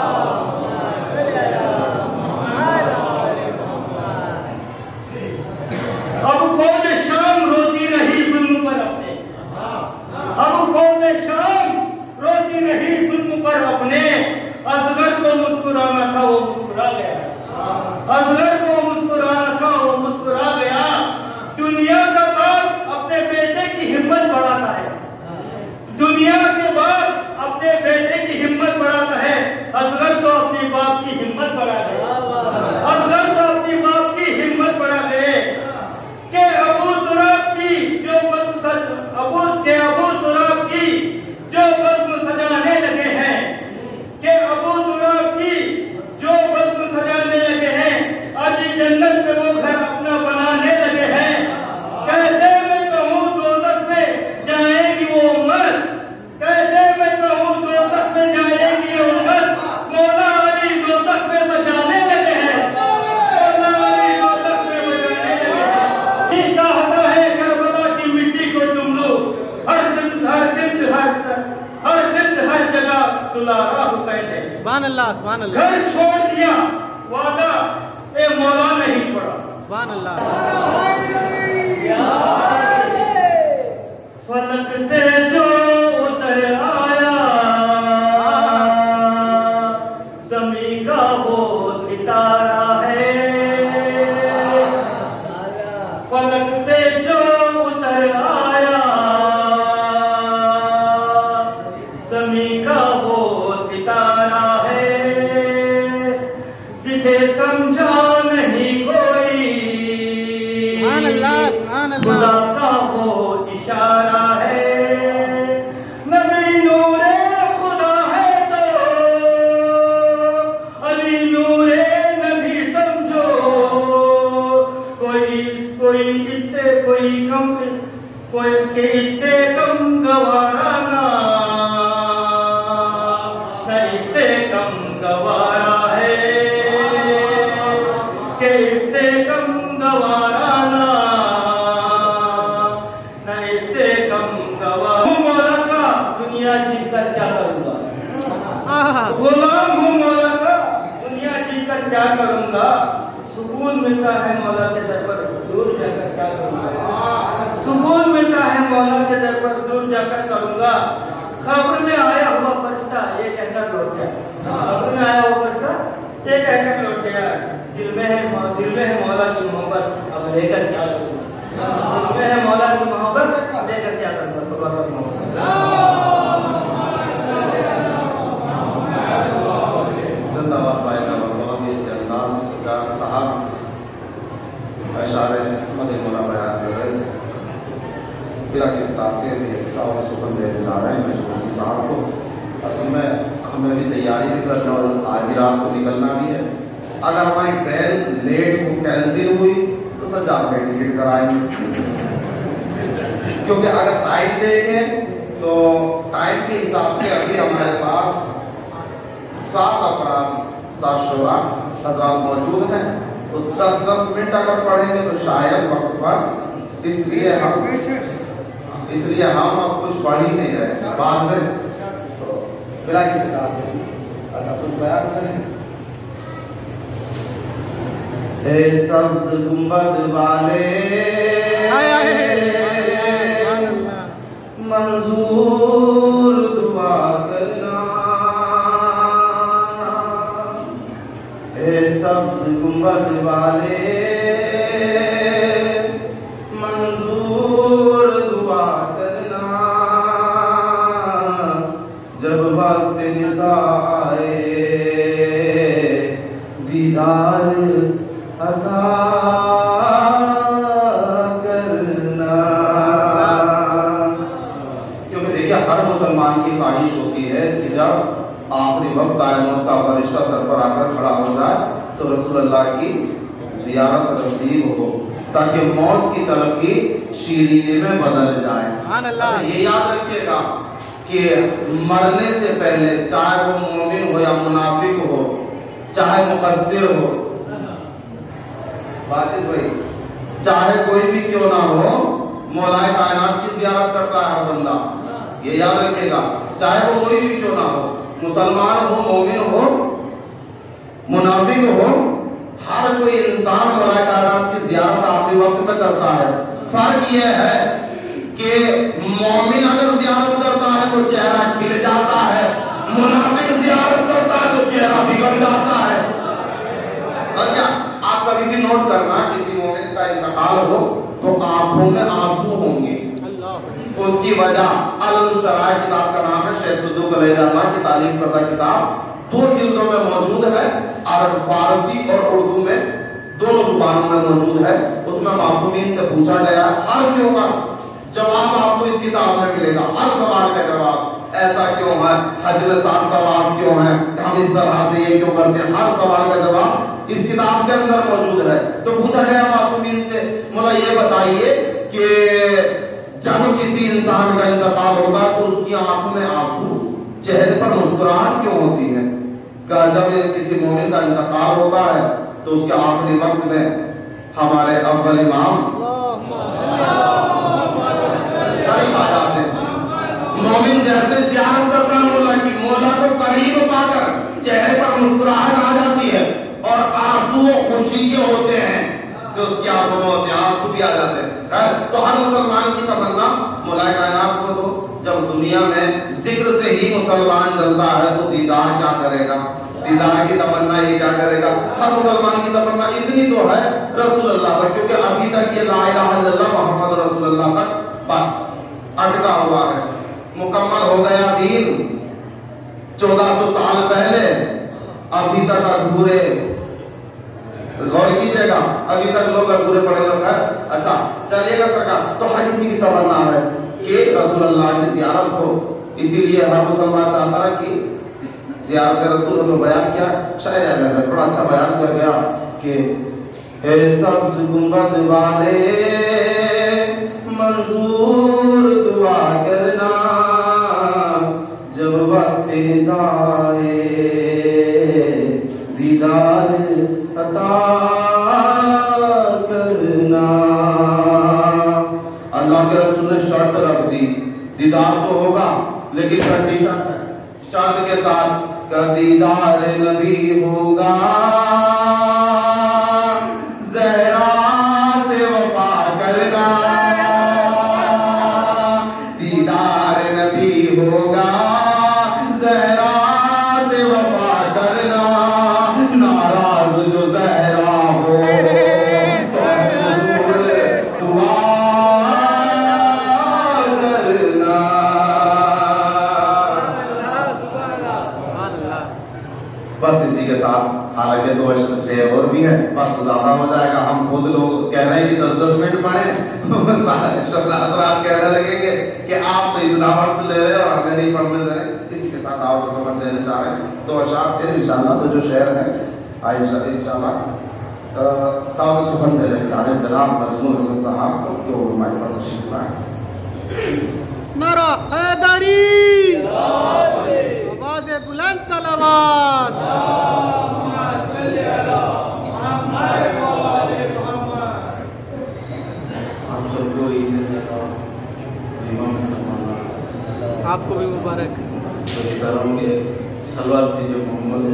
S5: अब फौज शाम रोती रही जुल्म पर अपने, अब फौज शाम रोती रही जुल्म पर अपने। असगर को मुस्कुराना था वो मुस्कुरा गया, असगर को मुस्कुराना था वो मुस्कुरा गया। दुनिया का बाप अपने बेटे की हिम्मत बढ़ाता है, दुनिया के बाप अपने बेटे की हिम्मत बढ़ाता है। असगर तो अपने बाप की हिम्मत बढ़ा गए, असगर तो अपनी बाप की हिम्मत बढ़ा गए। के अबू तुराब की जो बज़्म अबू के अबू तुराब की जो बज़्म सजाने लगे हैं, के अबू तुराब की जो बज़्म सजाने लगे हैं, आज जन्नत में वो घर अपना बनाने लगे हैं। कैसे मैं कहूँ दोज़ख में जाएगी वो उम्मत, कैसे मैं कहूँ दोज़ख में जाएगी वो उम्मत। मौला अली दोज़ख में बचाने लगे हैं, मौला अली दोज़ख में बचाने लगे हैं। चाहता है करबला की मिट्टी को तुम लो, हर सिंध हर सिंध हर हर सिंध हर जगह दुलारा हुसैन है।
S1: सुभान अल्लाह, सुभान अल्लाह।
S5: घर छोड़ दिया वादा ए मौला नहीं छोड़ा,
S1: सुभान अल्लाह।
S5: फलक से जो उतर आया ज़मीं का वो सितारा है, फलक से जो उतर आया ज़मीं का वो सितारा है। जिसे समझा नहीं कोई
S1: सुभान अल्लाह, सुभान अल्लाह।
S5: खुदा का वो इशारा है। नबी नूरे खुदा है तो अली नूरे नबी समझो। कोई कोई इससे कोई कम कोई के इससे कम गवारा ना, न इससे कम गवारा है, के इससे कम गवारा ना, न इससे कम गवारा। मौला का दुनिया जीत कर क्या करूँगा, गुलाम हूँ मौला का दुनिया जीत कर क्या करूँगा। सुकून मिलता है मौला के दर पर दूर जाकर क्या करूँगा, सुकून मिलता है मौला के दर पर दूर जाकर करूँगा। खबर में आया हुआ फरिश्ता ये कहकर लौट गया, खबर में आया हुआ फरिश्ता ये कहकर लौट गया। दिल में है दिल में है मौला की मोहब्बत, अब लेकर क्या करूँगा। दिल में है मौला की मोहब्बत, लेकर क्या करूँगा। सुबह का मोहब्बत
S4: जिंदाबाद पायदाबाद। बहुत ही अच्छे अंदाज में सज्जाद साहब अशारे मदे मौला बयान कर रहे थे। फिर किस ताक़े भी और सुखन देने जा रहे हैं मसी साहब को। असल में हमें भी तैयारी भी करना और आज ही रात को निकलना भी है। अगर हमारी ट्रेन लेट हो कैंसिल हुई तो सज्जाद में टिकट कराएंगे, क्योंकि अगर टाइम देखें तो टाइम के हिसाब से अभी हमारे पास सात अफराद सात शोरा हजरात मौजूद हैं, तो दस दस मिनट अगर पढ़ेंगे तो शायद वक्त पर, इसलिए हम इसलिए हम अब कुछ पढ़ ही नहीं रहे, बाद में तो बिना किसी काम के अच्छा कुछ बयान करें। ए सब्ज गुंबद वाले मंजूर दुआ करना, ए सब्ज गुंबद वाले मंजूर दुआ करना, जब वक्त निज़ा आए दीदार अता करना। क्योंकि देखिए हर मुसलमान की ख्वाहिश होती है कि जब आखिरी वक्त आए, मौत का फरिश्ता सर पर आकर खड़ा हो जाए तो रसूलुल्लाह की ज़ियारत नसीब हो, ताकि मौत की तलब की शीरीने में बदल जाए। ये याद रखिएगा कि मरने से पहले चाहे वो मोमिन हो या मुनाफिक हो, चाहे मुकस्सिर हो, बातिल भाई चाहे कोई भी क्यों ना हो, मौलाए कायनात की ज़ियारत करता है हर बंदा। ये याद रखिएगा, चाहे वो कोई भी क्यों ना हो, मुसलमान हो, मोमिन हो, मुनाफिक हो, हर कोई इंसान मौलाए कायनात की ज़ियारत आखिरी वक्त में करता है। फर्क यह है कि मोमिन अगर ज़ियारत करता है तो चेहरा खिल जाता है, मुनाफिक ज़ियारत करता है तो चेहरा बिगड़ जाता है। और क्या आप कभी भी नोट करना, किसी मोमिन का इंतकाल हो तो आंखों में आंसू होंगे। उसकी वजह अल-शराय किताब का नाम है, शेख सुद्दूक अलैहिर्रहमत की तालीफ करदा किताब, दो जिल्दों में मौजूद है, अरब फारसी और उर्दू में दोनों जुबानों में मौजूद है। उसमें मासूमीन से पूछा गया, हर क्यों का जवाब आपको इस किताब में मिलेगा, हर सवाल का जवाब, ऐसा क्यों है, हज में सात तवाफ क्यों है, हम इस तरह से ये क्यों करते हैं, हर सवाल का जवाब इस किताब के अंदर मौजूद है। तो पूछा गया मासूमीन से, मुला ये बताइए कि जब किसी इंसान का इंतकाल होगा तो उसकी आंखों में आंसू, चेहरे पर मुस्कुराहट क्यों होती है? का जब किसी मोमिन का इंतकाल होता है तो उसके आखिरी वक्त में हमारे अव्वल इमाम करीब आ जाते हैं। मोमिन जैसे ज़ियारत करता है मौला की, मौला को करीब पाकर चेहरे पर मुस्कुराहट आ जाती है और आंसू खुशी के होते हैं जो उसकी आंखों में होते हैं, आंसू भी आ जाते हैं। खैर, तो हर मुसलमान की तमन्ना मौलाए कायनात को तो जब दुनिया में जिक्र से ही मुसलमान जलता है तो दीदार क्या करेगा, दीदार की तमन्ना ये क्या करेगा। हर मुसलमान की तमन्ना इतनी तो है रसूलुल्लाह पर, क्योंकि अभी तक ये ला इलाहा इल्लल्लाह मोहम्मद रसूलुल्लाह तक बस अटका हुआ है। मुकम्मल हो गया दीन चौदह सौ साल पहले, अभी तक अधूरे, गौर कीजिएगा, अभी तक लोग अधूरे पड़े हुए हैं। अच्छा चलिएगा सरकार, तो हर किसी की तमन्ना है कि रसूलुल्लाह की ज़ियारत हो, इसीलिए हर मुसलमान चाहता है कि ज़ियारत रसूल हो। तो बयान क्या शायर है, थोड़ा अच्छा बयान कर गया कि हे सब्ज़ गुंबद वाले मंजूर दुआ करना, जब वक्त निज़ा आए दीदार अता करना। अल्लाह के रसूल ने शर्त रख दी, दीदार तो होगा लेकिन कंडीशन है, शर्त के साथ का दीदार नबी होगा, ज़हरा से वफा करना, दीदार नबी होगा, ज़हरा से वफा करना, नाराज जो ज़हरा हो तो दुआ करना। बस इसी के साथ, हालांकि दो शेर और भी है, बस ज्यादा हो जाएगा, हम खुद लोग कह रहे हैं कि दस दस मिनट पढ़े, हजरात कहने लगेंगे कि आप तो इतना वक्त ले रहे हैं और हमें नहीं पढ़ने दे रहे। इसी के साथ आप समझ देने चाह रहे हैं तो अशार फिर इंशाल्लाह तो जो शेर है इंशाल्लाह ताव सुबह दे रहे चाहे जनाब नजमुल हसन साहब को क्यों हमारे पास तशरीफ लाए।
S1: नारा हैदरी, आवाज़ बुलंद सलावत।
S4: हम सबको ईद से
S1: आपको भी मुबारक।
S4: तो करों के सलवार दीजिए मोहम्मद।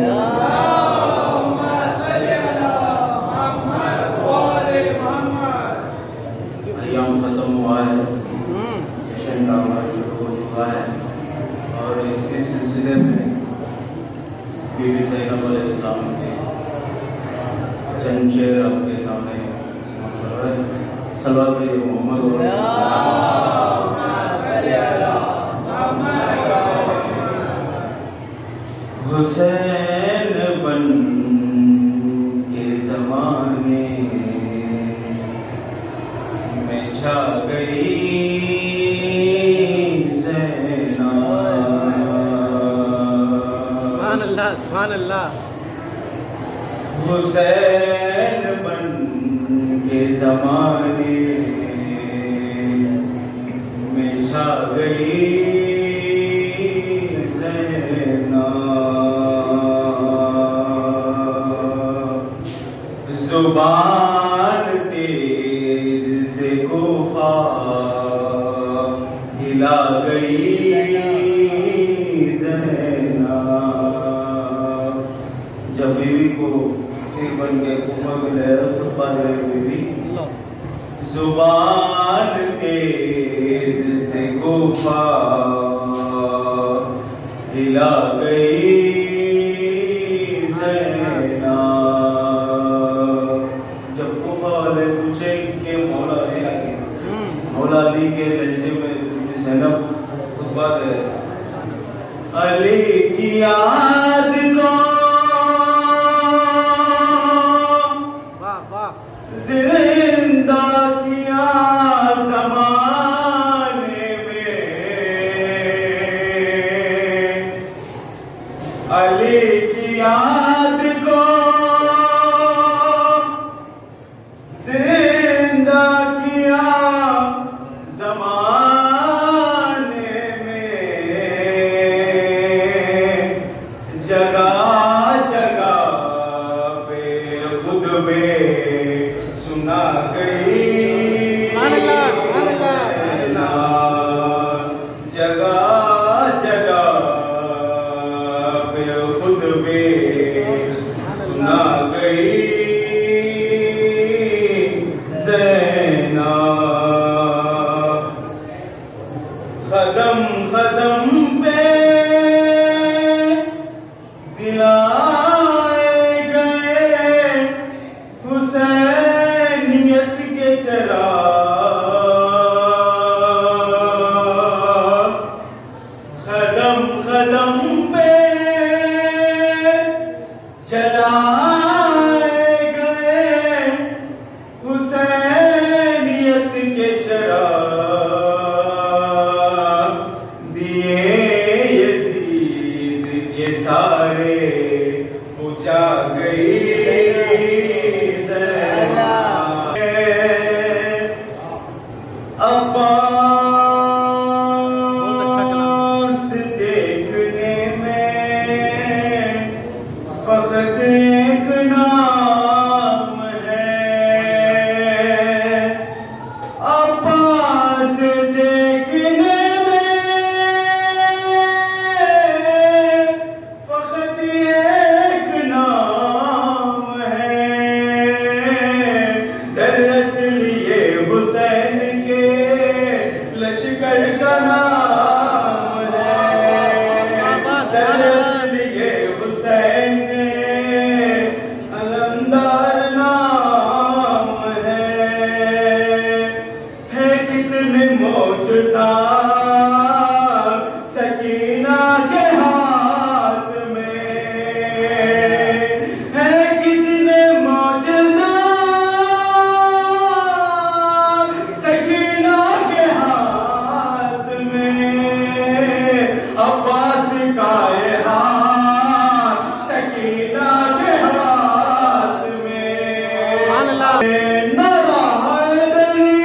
S4: अय्याम खत्म हुआ है, जश्न का हमारा शुरू हो चुका है और इसी सिलसिले में बीबी ज़ैनब अलैहिस्सलाम के चंद शेर आपके सामने सलवार दीजिए मोहम्मद। हुसैन बन के ज़माने में छा गई सेना।
S1: सुभान अल्लाह, सुभान अल्लाह।
S4: हुसैन बन के ज़माने में छा गई जुबान तेज से कोफा हिला गई ज़ैनब। जब बीवी को सिर बन के कोफा मिले तो पाले बीवी जुबान तेज से कोफा हिला गई अली के लहजे में ज़ैनब खुतबा दे। अली की याद को
S1: वाह वाह
S4: जिंदा किया ज़माने में। अली की याद को जिंदा किया ज़माने में। जगह जगह पे खुतबे सुना गई। जगह जगह पे खुतबे सुना गई ज़ैनब। कदम कदम पे दिलाए गए हुसैनियत के चिराग। कदम कदम पे जलाए गए हुसैनियत के चिराग। दिए यज़ीद के सारे बुझा गई ज़ैनब। अब्बास देखने में फकत एक नाम है। अब्बास देखने में फकत एक नाम है। दरअसल ये हुसैन के लश्कर का नाम है। दरअसल ये हुसैन अलमदार नाम है। है कितने मौजज़ा सकीना के हाथ में। है कितने मौजज़ा सकीना के हाथ में। अब्बास का ये हाथ सकीना के हाथ में। नरा हैदरी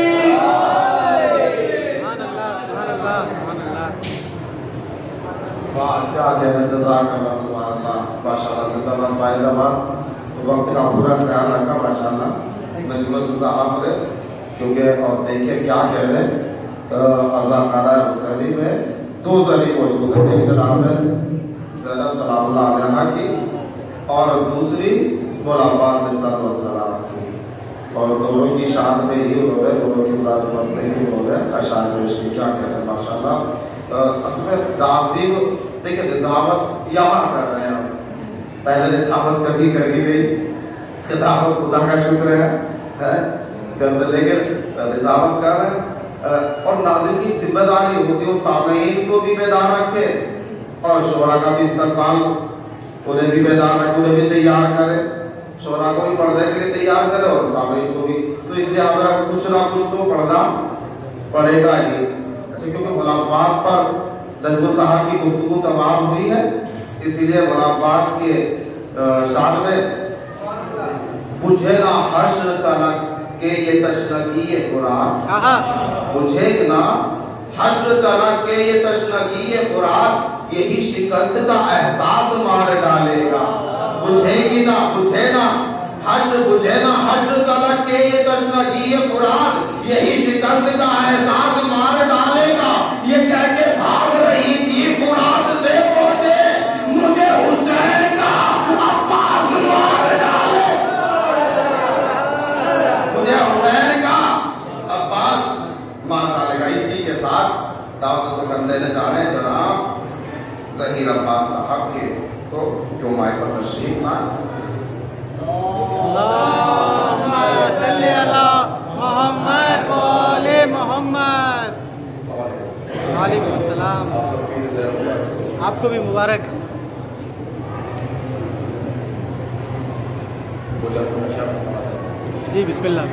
S4: क्या कहने जज़ाकल्लाह सुभान अल्लाह। माशाअल्लाह ज़बान पायदाबाद वक्त का पूरा ख्याल रखा माशाअल्लाह। मजबूर सजा आपने क्योंकि और देखिए क्या कह रहे हैं अज़ा खाना हुसैनी में दो जरिए मौजूद है, एक जनाब ज़ैनब सलामुल्लाह अलैहा की और दूसरी मौला अब्बास अलैहिस्सलाम की, और दोनों की शान में ही उन्होंने दोनों की मुलाज़मत से ही उन्होंने अशार पेश की। क्या कहते हैं माशाल्लाह। असल में नाज़िम देखिए निज़ामत यहाँ कर रहे हैं, हम पहले निज़ामत कभी करी नहीं, खिताबत खुदा का शुक्र है, है? लेकिन निज़ामत कर रहे हैं। और नाज़िम की जिम्मेदारी होती है वो सामईन को भी बेदार रखे और शोरा का भी इस्तेमाल, उन्हें भी बेदार रखे, उन्हें भी तैयार करे, शोरा को भी पढ़ने के लिए तैयार करे और सामईन को भी। तो इसलिए हमें कुछ ना कुछ तो पढ़ना पड़ेगा ही। अच्छा, क्योंकि मौला अब्बास पर नजमुल साहब की गुफ्तगू तमाम हुई है, इसीलिए मौला अब्बास के शान में बुझे ना हश्र तलक के ये तशनगी कुरान, बुझे ना हश्र तलक के ये तशनगी कुरान, यही शिकस्त का एहसास मार डालेगा। बुझेगी ना बुझे ना हश्र बुझे ना हश्र तलक के ये तशनगी कुरान, यही शिकस्त का एहसास मार डालेगा। ये कह के भाग रही थी कुरान से पहुंचे, मुझे हुसैन का अब्बास मार डाले, मुझे हुसैन का अब्बास मार डालेगा। इसी के साथ दावत सुगंध देने जा रहे हैं जनाब ज़हीर अब्बास साहब के, तो क्यों माए पर तशरीफ लाए।
S1: अल्लाहुम्मा सल्ली अला मोहम्मद व आले मोहम्मद। वालेकुम अस्सलाम, आपको भी मुबारक। जी बिस्मिल्लाह।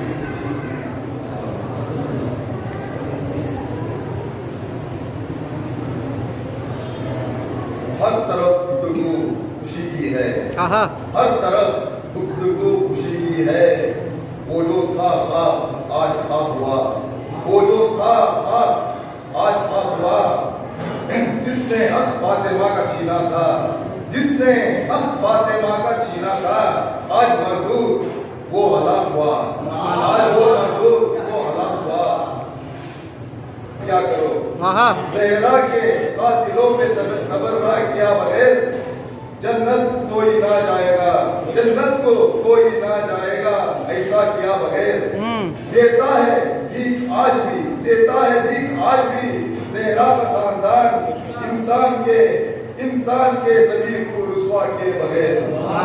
S8: हर तरफ गुफ्तगू खुशी की है,
S1: आहा,
S8: हर तरफ गुफ्तगू खुशी की है। वो जो था खाब आज खाब हुआ, वो जो था खाब आज खाब हुआ। जिसने हक फातिमा का छीना था, जिसने हक फातिमा का छीना था, आज मरदूद वो हलाक हुआ, आज वो मरदूद वो हलाक हुआ। क्या करो ज़हरा के कातिलों पे तबर्रा किया बगैर जन्नत कोई ना जाएगा, जन्नत को कोई ना जाएगा, ऐसा किया बगैर। देता है भीख आज भी, देता है भीख आज भी ज़हरा का खानदान, इंसान के इंसान के ज़मीर को रुसवा किए बगैर।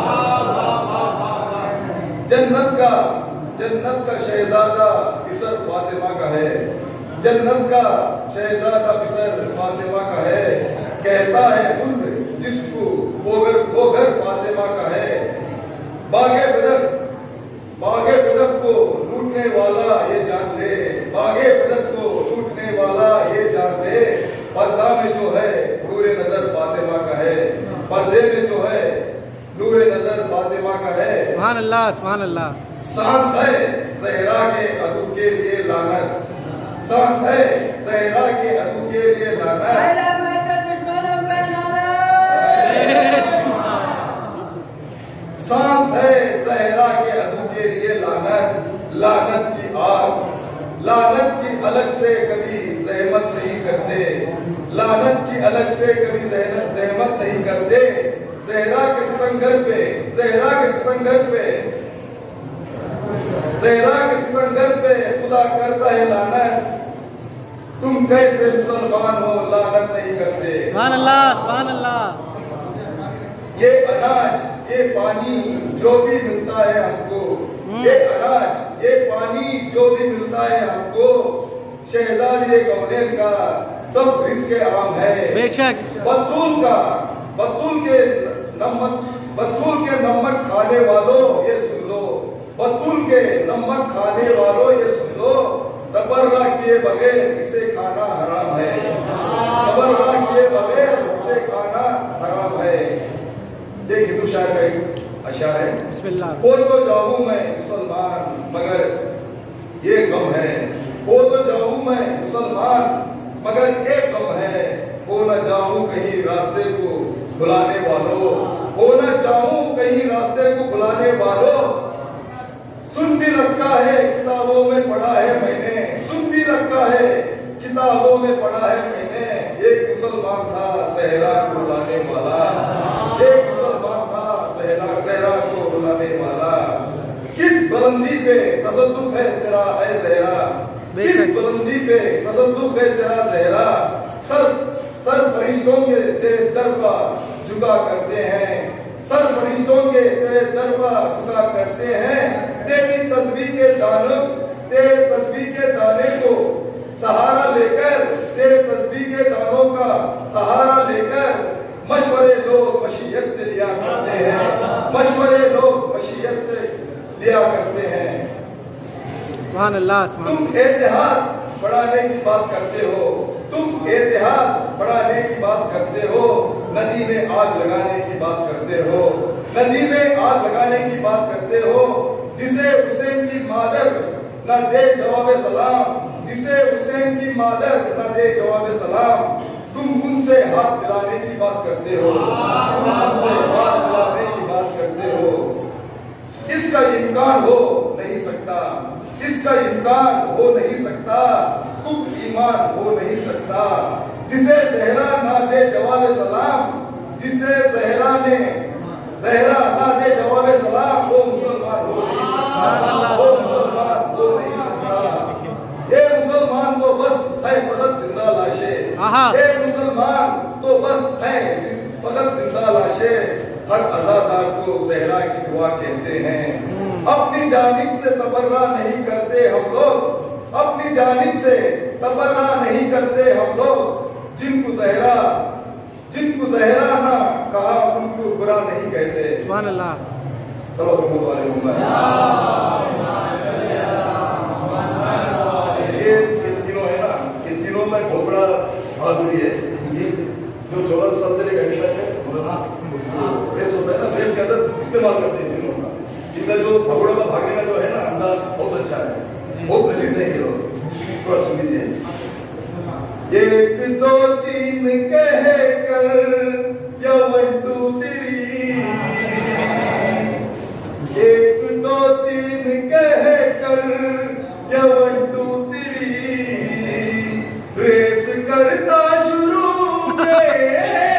S8: जन्नत का जन्नत का शहजादा पिसर फातिमा का है, जन्नत का शहजादा पिसर फातिमा का है। कहता है उम्र जिसको वो घर वो घर फातिमा का है। बागे फदक बागे फदक को लूटने वाला ये जान ले, बागे फदक को लूटने वाला ये जान ले। पर्दा में जो है नूरे नजर फातिमा का है, पर्दे में जो है नूरे नजर फातिमा का है।
S1: सुभान अल्लाह सुभान अल्लाह।
S8: सांस है ज़हरा के अदू के लिए लानत, सांस है ज़हरा के अदू के लिए लानत। सांस है ज़हरा के अदू के लिए लानत, लानत की आग, लानत की अलग से कभी ज़हमत नहीं करते, लानत की अलग से कभी ज़हमत नहीं करते। ज़हरा के सितंगर पे, ज़हरा के सितंगर पे, ज़हरा के सितंगर पे खुदा करता है लानत। तुम कैसे मुसलमान हो लानत नहीं करते।
S1: सुभान अल्लाह सुभान अल्लाह।
S8: ये अनाज ये पानी जो भी मिलता है हमको, ये अनाज ये पानी जो भी मिलता है हमको, शहजादे कौनैन का सब रिज़्क़े आम है।
S1: बेशक
S8: बतूल का बतूल के नमक बतूल के नमक खाने वालों ये सुन लो, बतूल के नमक खाने वालों ये सुन लो। तबर्रा किए बगैर इसे खाना हराम है, तबर्रा किए बगैर इसे खाना हराम है। एक हिंदू शायर का एक अशार है,
S1: बिस्मिल्लाह।
S8: हो तो जाऊं मैं मुसलमान मगर ये गम है, हो तो जाऊं मैं मुसलमान मगर ये गम है। हो न जाऊं कहीं रास्ते को बुलाने वालों, हो न जाऊं कहीं रास्ते को बुलाने वालों। सुन भी रखा है किताबों में पढ़ा है मैंने, सुन भी रखा है किताबों में पढ़ा है मैंने। एक मुसलमान था सहरा को रुलाने वाला, एक मुसलमान था सहरा सहरा को रुलाने वाला। किस बुलंदी पे तसद्दुक है तेरा है ज़हरा, किस बुलंदी पे तसद्दुक है तेरा ज़हरा। सर सर फरिश्तों के तेरे दर पर झुका करते हैं, सर फरिश्तों के तेरे दर पर झुका करते हैं। तेरी तस्बीह के दाने, तेरे तस्बीह के दाने को सहारा लेकर, तेरे तस्बीह के दानों का सहारा लेकर मशवरे लोग मशीयत से लिया करते हैं, मशवरे लोग मशीयत से लिया करते हैं।
S1: सुभान अल्लाह।
S8: तुम एतिहाद बढ़ाने की बात करते हो, तुम एतिहाद बढ़ाने की बात करते हो, नदी में आग लगाने की बात करते हो, नदी में आग लगाने की बात करते हो। जिसे हुसैन की मादर न दे जवाब सलाम, जिसे हुसैन की मादर न दे जवाब सलाम, तुम उनसे हाथ मिलाने की बात करते हो, उनसे हाथ मिलाने की बात करते हो। इसका इम्कान हो नहीं सकता, इसका इम्कान हो नहीं सकता, कुछ ईमान हो नहीं सकता। जिसे ज़हरा ना दे जवाब सलाम, जिसे ज़हरा ने ज़हरा ना दे जवाब सलाम, वो मुसलमान हो नहीं सकता, वो मुसलमान हो नहीं सकता। ये मुसलमान तो बस है फकत जिंदा लाशें, ये मुसलमान तो बस है फकत जिंदा लाशें। हर अज़ादार को ज़हरा की दुआ कहते हैं। अपनी जानिब से तबर्रा नहीं करते हम लोग, अपनी जानिब से तबर्रा नहीं करते हम लोग। जिनको ज़हरा जिनको ज़हरा ना कहा उनको बुरा नहीं कहते।
S1: सुभान अल्लाह।
S8: सल्लल्लाहु अलैहि वसल्लम। ये तीनों है ना, ये तीनों में बहुत बड़ा बहादुरी है। ये जो चौदह साल से लेकर अभी तक है, रेस होता है ना, रेस के अंदर इस्तेमाल करते हैं तीनों का। इनका जो भगोड़ों का भागने का जो है ना अंदाज बहुत अच्छा है, बहुत प्रसिद्ध है ये लोग। थोड़ा सुन लीजिए। एक दो तीन कह कर या वन टू थ्री, एक दो तीन कह कर या वन टू थ्री, रेस करता शुरू में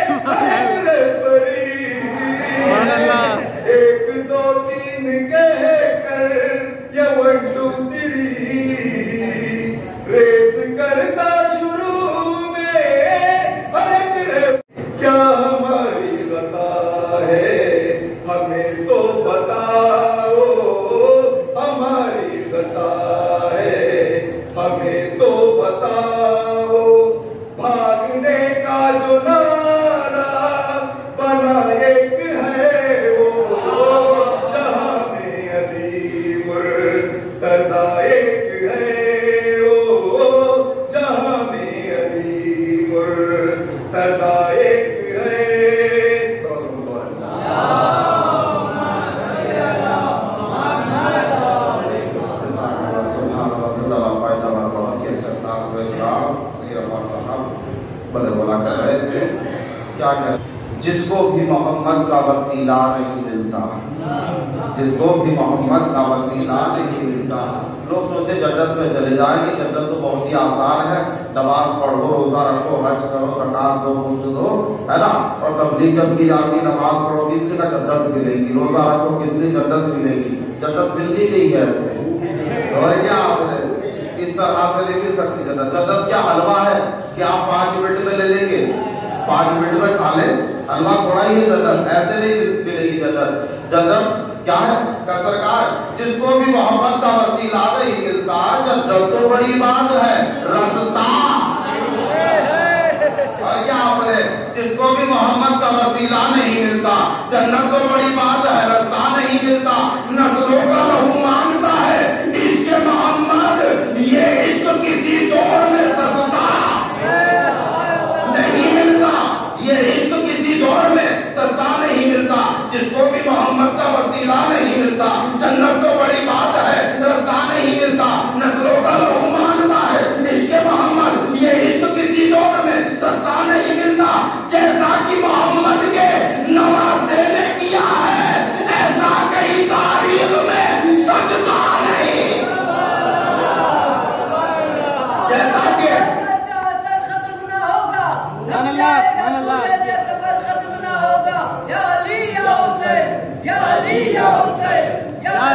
S8: एक दो तीन कह कर या वन टू थ्री, रेस करता शुरू में हर क्या हमारी खता है, हमें तो बताओ हमारी खता है, हमें तो बताओ। भागने का जो नारा बना एक है वो, जहां में अली मुर्तज़ा एक है वो, जहां में अली मुर्तज़ा एक है।
S4: बोला कर रहे थे क्या कर, जिसको भी मोहम्मद का वसीला नहीं मिलता, जिसको भी मोहम्मद का वसीला नहीं मिलता। लोग सोचते जन्नत में चले जाएंगे, जन्नत तो बहुत ही आसान है, नमाज पढ़ो, रोजा रखो, हज करो, ज़कात दो, घूस दो, है ना। और तबलीग जब की जाती है, नमाज पढ़ो, किस लिए जन्नत मिलेगी, रोजा रखो, किस लिए जन्नत मिलेगी। जन्नत मिलनी नहीं है ऐसे। और क्या आपने इस तरह से ले मिल सकती जन्नत। जन्नत क्या हलवा है कि आप पाँच मिनट में ले लेंगे, पाँच मिनट में खा ले, हलवा थोड़ा ही है जन्नत, ऐसे नहीं मिलेगी जन्नत। जन्नत क्या है का सरकार, जिसको भी मोहम्मद का वसीला नहीं मिलता, जन्नत तो बड़ी बात है, रास्ता। और क्या आपने, जिसको भी मोहम्मद का वसीला नहीं मिलता, जन्नत तो बड़ी बात है, रास्ता नहीं मिलता। नस्लों का लहू मांगता है इश्क मोहम्मद, ये इश्क किसी दौर में सस्ता नहीं मिलता, ये इश्क किसी दौर में सस्ता नहीं मिलता। जिसको भी मोहम्मद का वसीला नहीं मिलता, जन्नत तो बड़ी बात है, रास्ता नहीं मिलता। नस्लों का लहू मांगता है इश्क मोहम्मद, ये इश्क किसी दौर में सस्ता नहीं मिलता। जैसा कि मोहम्मद के नवासे ने किया है, ऐसा कहीं तारीख में सजदा नहीं। जैसा कि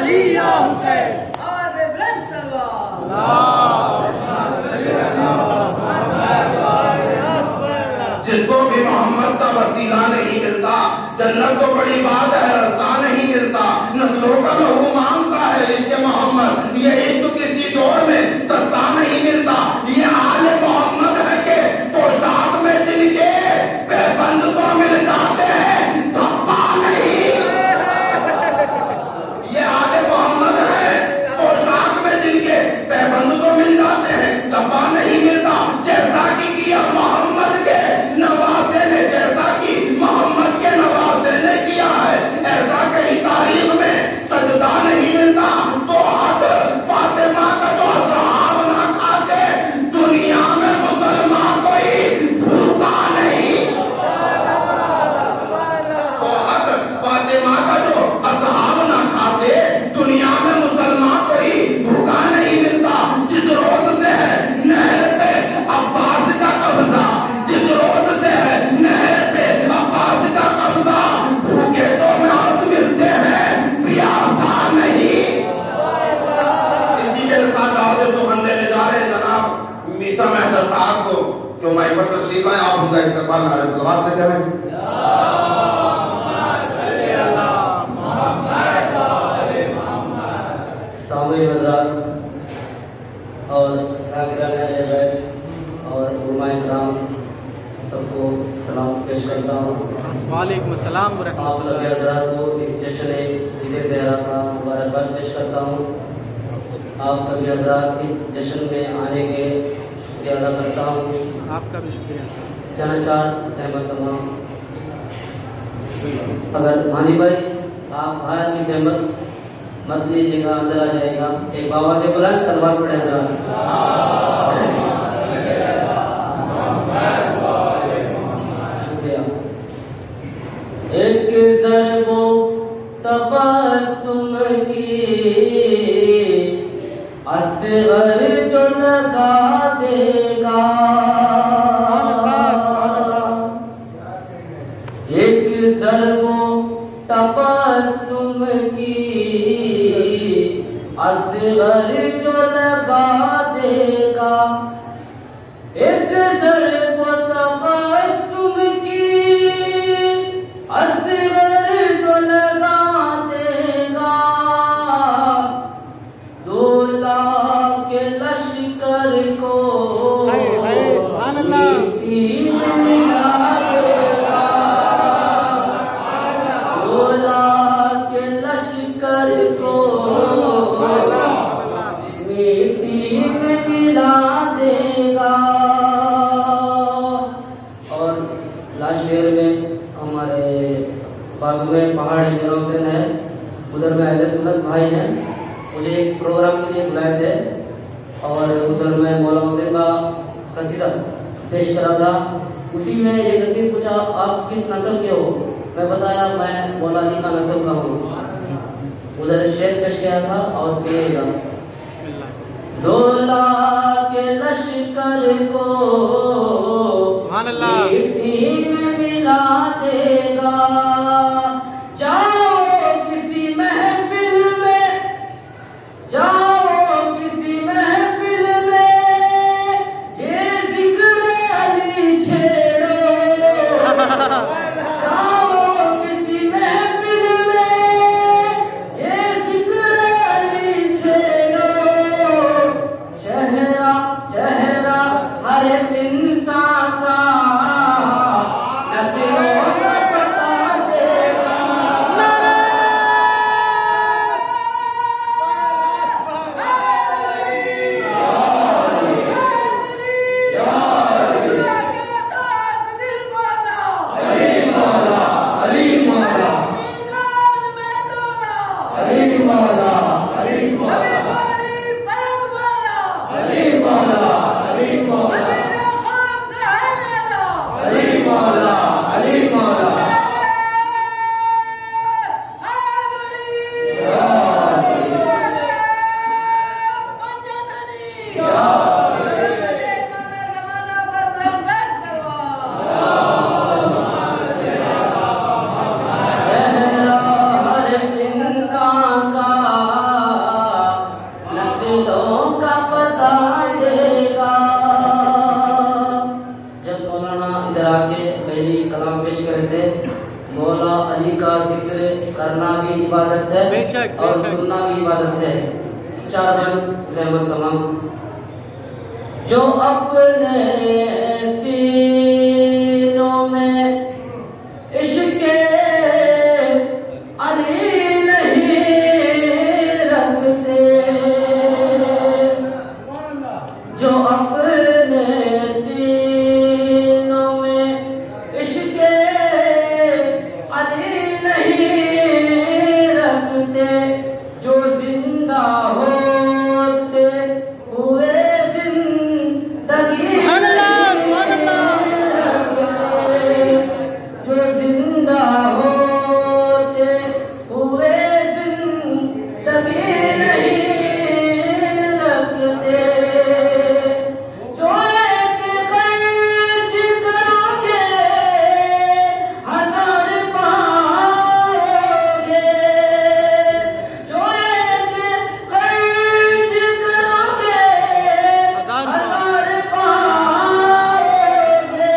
S1: अली या हुसैन
S3: आरे बुलंद सलवार
S4: जिसको भी मोहम्मद का वसीला नहीं मिलता, जन्नत तो बड़ी बात है, रास्ता नहीं मिलता। नस्लों का लहू मांगता है इश्क मोहम्मद, ये इश्क किसी दौर में सस्ता नहीं मिलता। ये आले मोहम्मद है के पोशाक में जिनके पैबंद तो मिल जाते हैं, धब्बा नहीं। ये आले मोहम्मद है पोशाक में जिनके पैबंद तो मिल जाते हैं, धब्बा नहीं मिलता। जैसा कि किया मोहम्मद के नवासे ने, जैसा कि मोहम्मद के नवासे ने किया है, ऐसा कहीं तारीख में सजदा नहीं मिलता। तो हक फातिमा का जो असहाब ना खाते, दुनिया में मुसलमान कोई भूखा नहीं। तो हक फातिमा का जो असहाब ना खाते, दुनिया में मुसलमान कोई भूखा नहीं मिलता। जिस रोज से है नहर पे अब्बास का कब्जा, जिस रोज से है नहर पे अब्बास का कब्जा, भूखे तो मौत मिलते हैं, प्यासा नहीं। इसी के साथ दावत सुगंध देने जा रहे हैं जनाब मीसा मेहदर साहब को, जो माइक पर तशरीफ आए। आप उनका इस्तेमाल नारे सलवात से करें।
S9: सामने हजरात और और उलमाए किराम सबको सलाम पेश करता हूँ।
S1: वालेकुम अस्सलाम व
S9: आप
S1: रहमतुल्लाह।
S9: सभी हजरात को इस जश्न ईद ज़हरा का मुबारकबाद पेश करता हूँ। आप सभी हजरात इस जश्न में आने के शुक्रिया अदा करता हूँ।
S1: आपका भी शुक्रिया।
S9: चनाचार सहमत तमाम। अगर मानी भाई आप भारत की सहमत मत लीजिएगा, अंदर आ जाएगा। एक बाबा से बुलंद सलवार पढ़े हजरात। शुक्रिया। एक ज़र्बो तबस्सुम की असगर जो लगा देगा, एक ज़र्बो तबस्सुम की असगर जो लगा देगा, एक ज़र्बो तबस्सुम की असगर जो लगा देगा, दो लाख लश्कर को
S1: हाय हाय सुभान अल्लाह।
S9: तीन मिला देगा, दो लाख लश्कर को मिट्टी में मिला देगा। और लास्ट ईयर में हमारे बाजू में पहाड़ी में रोशन है, उधर में अहले सुन्नत भाई हैं, मुझे एक प्रोग्राम के लिए बुलाए थे और उधर में मौला हुसैन का कसीदा पेश करा था। उसी में एक व्यक्ति पूछा आप किस नस्ल के हो, मैं बताया मैं मौला अली का नस्ल का हूँ। उधर शेर पेश किया था और सुनिएगा। दो लाख लश्कर को
S1: सुभान अल्लाह।
S9: मिट्टी में मिला देगा, जाओ किसी महफिल में, जाओ किसी महफिल में, ये जिक्र अली छेड़ो, जाओ किसी महफिल में, ये जिक्र अली छेड़ो, चेहरा चेहरा हर एक इंसान का नस्लों का पता चलेगा। चेहरा हर इंसान का इधर आके पहली कलाम पेश करे थे। मौला अली का जिक्र करना भी इबादत है
S1: बेशक,
S9: और
S1: बेशक।
S9: सुनना भी इबादत है। चार बंद ज़हमत तमाम। जो अपने सीनों में इश्क़ अली नहीं रखते, जो अपने सीनों में इश्क़ अली नहीं रखते, जो जिंदा होते हुए जिंदगी
S1: सुभान अल्लाह, सुभान अल्लाह।
S9: रखते, जो जिंदा होते हुए जिंदगी नहीं रखते, जो एक खर्च करोगे हजार पाओगे, जो एक खर्च करोगे हजार पाओगे,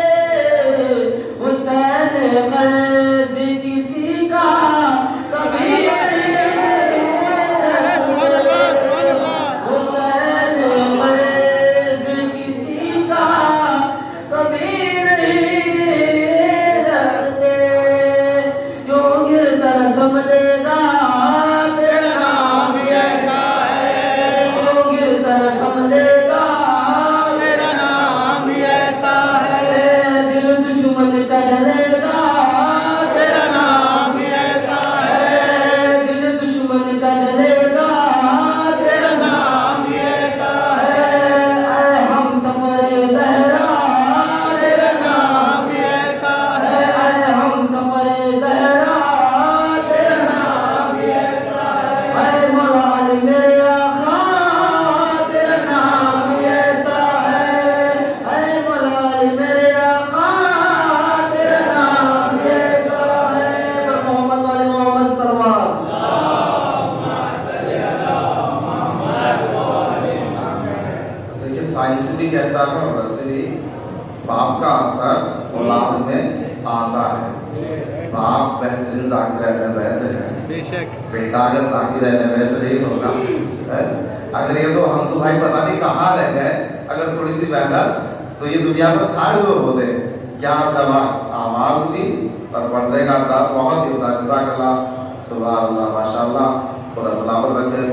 S9: हुसैन कर्ज किसी का कभी नहीं
S1: सुभान अल्लाह, सुभान अल्लाह।
S9: हुसैन कर्ज किसी का कभी नहीं रखते, जो गिरकर संभलेगा तेरा नाम ही ऐसा है, जो गिरकर संभलेगा
S1: मेरा नाम ही ऐसा है,
S9: दिल दुश्मन का जलेगा तेरा नाम ही ऐसा है, दिल दुश्मन का जलेगा तेरा नाम ही ऐसा है, ऐ हम सफरे ज़हरा तेरा नाम ही ऐसा है, ऐ हम सफरे ज़हरा तेरा नाम ही ऐसा है, ऐ मौला अली मेरे आका तेरा नाम ही ऐसा है, ऐ मौला अली मेरे आका तेरा नाम ही ऐसा है। मोहम्मद वाले मोहम्मद सल्लल्लाहु
S4: देखिए साइंस भी कहता है और वैसे भी बाप का असर औलाद में आता है। बाप बेहतरीन जाकिर रहने वैसे है,
S1: बेशक।
S4: बेटा अगर जाकिर रहने वैसे नहीं होगा है? अगर ये तो हमसु भाई पता नहीं कहाँ रह गए, अगर थोड़ी सी बेहतर तो ये दुनिया पर छाए हुए होते। क्या जवाब आवाज भी और पर्दे का अंदाज बहुत ही होता है। जज़ाकल्लाह, सुभान अल्लाह, माशाअल्लाह, खुदा सलामत रखे।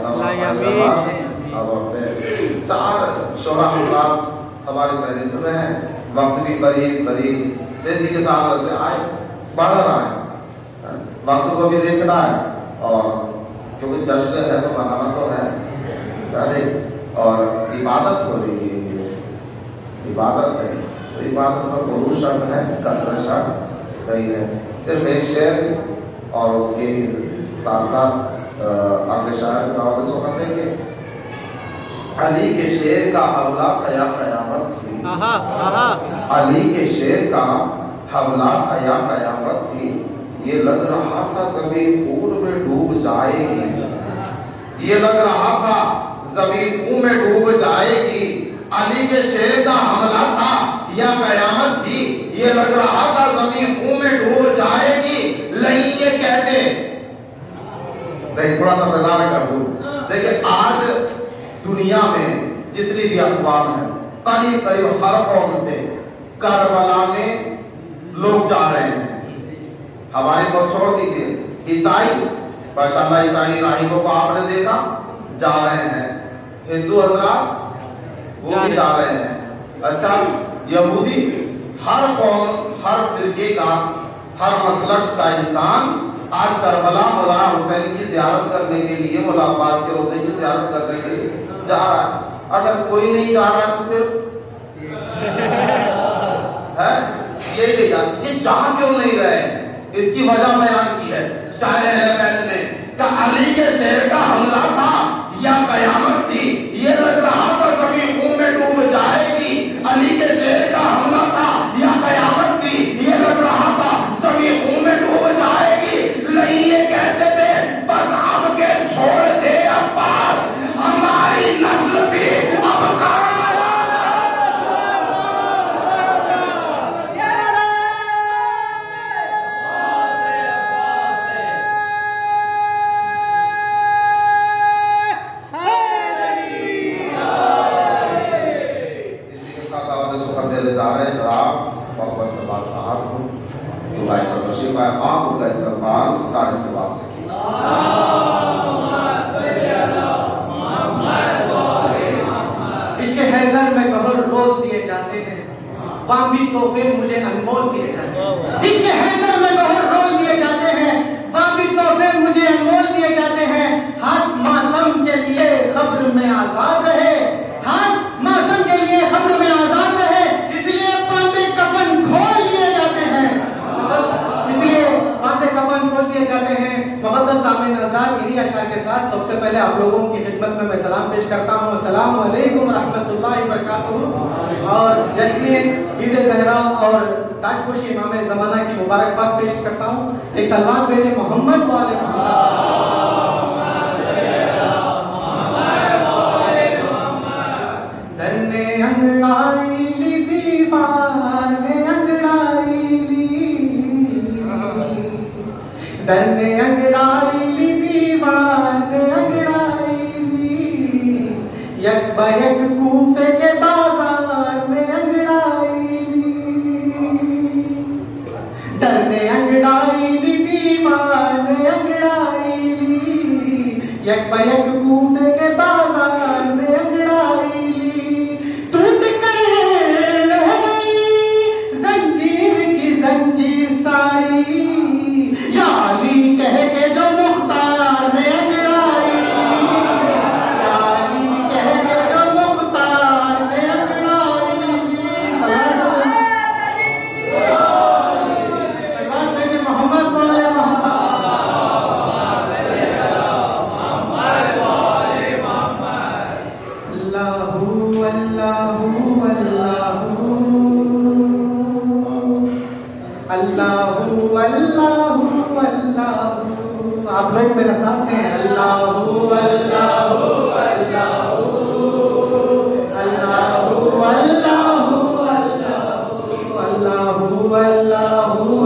S4: अब अपने चार शोरा हज़रात हमारी फहरिस्त में है। वक्त भी करीब करीब तेजी के साथ वैसे आए बढ़ रहा है, वक्त को भी देखना है और क्योंकि जश्न है तो मनाना तो है, अरे और इबादत हो रही है, इबादत है तो इबादत में गुरु शब्द है, कसर शब्द नहीं है। सिर्फ एक शेर और उसके साथ साथ अगले शायर का और सुना देंगे। अली के शेर का हमला खया कयामत थी,
S1: आहा आहा।
S4: अली के शेर का हमला खया कयामत थी, ये लग रहा था जमीन खून में डूब जाएगी, ये लग रहा था जमीन खून में डूब जाएगी। अली के शेर का हमला था या कयामत थी, ये लग रहा था जमीन खून में डूब जाएगी। नहीं ये कहते, नहीं थोड़ा सा बेदार कर दूं। देखिए आज दुनिया में जितनी भी अखबार है करीब करीब हर कौम से करबला में लोग जा रहे हैं। हमारे को छोड़ दीजिए, ईसाई माशाअल्लाह ईसाई राहिबों को आपने देखा जा रहे हैं, हिंदू हजरात वो भी जा रहे हैं। अच्छा यहूदी, हर कौम हर फिरके का हर मसलक का इंसान आज करबला मौला हुसैन की ज़ियारत करने के लिए, मौला अब्बास के रोज़े की ज़ियारत करने के लिए जा रहा है। अगर कोई नहीं जा रहा तो सिर्फ है ये ले जा, ये जा क्यों नहीं रहे, इसकी वजह बयान की है शायर अहले बैत ने। का अली के शेर का हमला था या कयामत थी, ये लग रहा था कभी खून में डूब जाएगी। अली के शेर का हमला था या कयामत थी, ये लग रहा था सभी खून में डूब जाएगी। नहीं ये कहते थे बस अब के छोड़ दे अब्बास, हमारी नस्ल भी अब तरीका आंखों का इस्तेमाल तारे से बात से कीजिए।
S1: इश्क़ हैदर में कबर रोल दिए जाते हैं, वहां भी तोहफे मुझे अनमोल दिए जाते हैं। इश्क़ हैदर में कबर रोल दिए जाते हैं, वहां भी तोहफे मुझे अनमोल दिए जाते हैं। हाथ मातम के लिए खब्र में आजाद रहे, हाथ मातम के लिए खब्र में आजाद रहे, इसलिए पाते कफन खोल दिए जाते हैं, इसलिए पाते कफन खोल दिए जाते हैं। मुक़द्दस सामीन हज़रात, इन्हीं अशआर के साथ सबसे पहले आप लोगों की खिदमत में मैं सलाम पेश करता हूँ। अस्सलामु अलैकुम रहमतुल्लाहि व बरकातुहू। और जश्न ईद ज़हरा और ताजपोशी इमाम ज़माना की मुबारकबाद पेश करता हूँ। एक सलवात भेजे मोहम्मद वाले धरने अंगड़ाई ली दीवार ने अंगड़ाई ली, धरने अंगड़ाई ली दीवार ने अंगड़ाई ली, यक बयक कूफे के बाजार में अंगड़ाई ली, धरने अंगड़ाई ली दीवार ने अंगड़ाई ली, यक बयक कूफे के बाजार में अंगड़ाई ली। टूट कर रह गई जंजीर की जंजीर सारी, या अली कह के जो मुख्तार में अंगड़ाई, या अली कह के जो मुख्तार में अंगड़ाई। सलवात भेजे मोहम्मद वाले अल्लाहू अल्लाहू अल्लाहू। आप लोग मेरा साथ हैं। अल्लाहू अल्लाहू अल्लाहू अल्लाहू अल्लाहू अल्लाहू अल्लाहू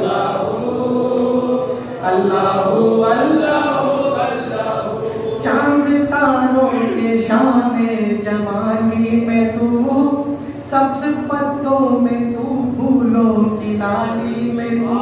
S1: अल्लाहू अल्लाहू अल्लाहू। चांद तारों के शाने जमानी में तू, सब्ज पत्तों में तू, फूलों की लाली में तू,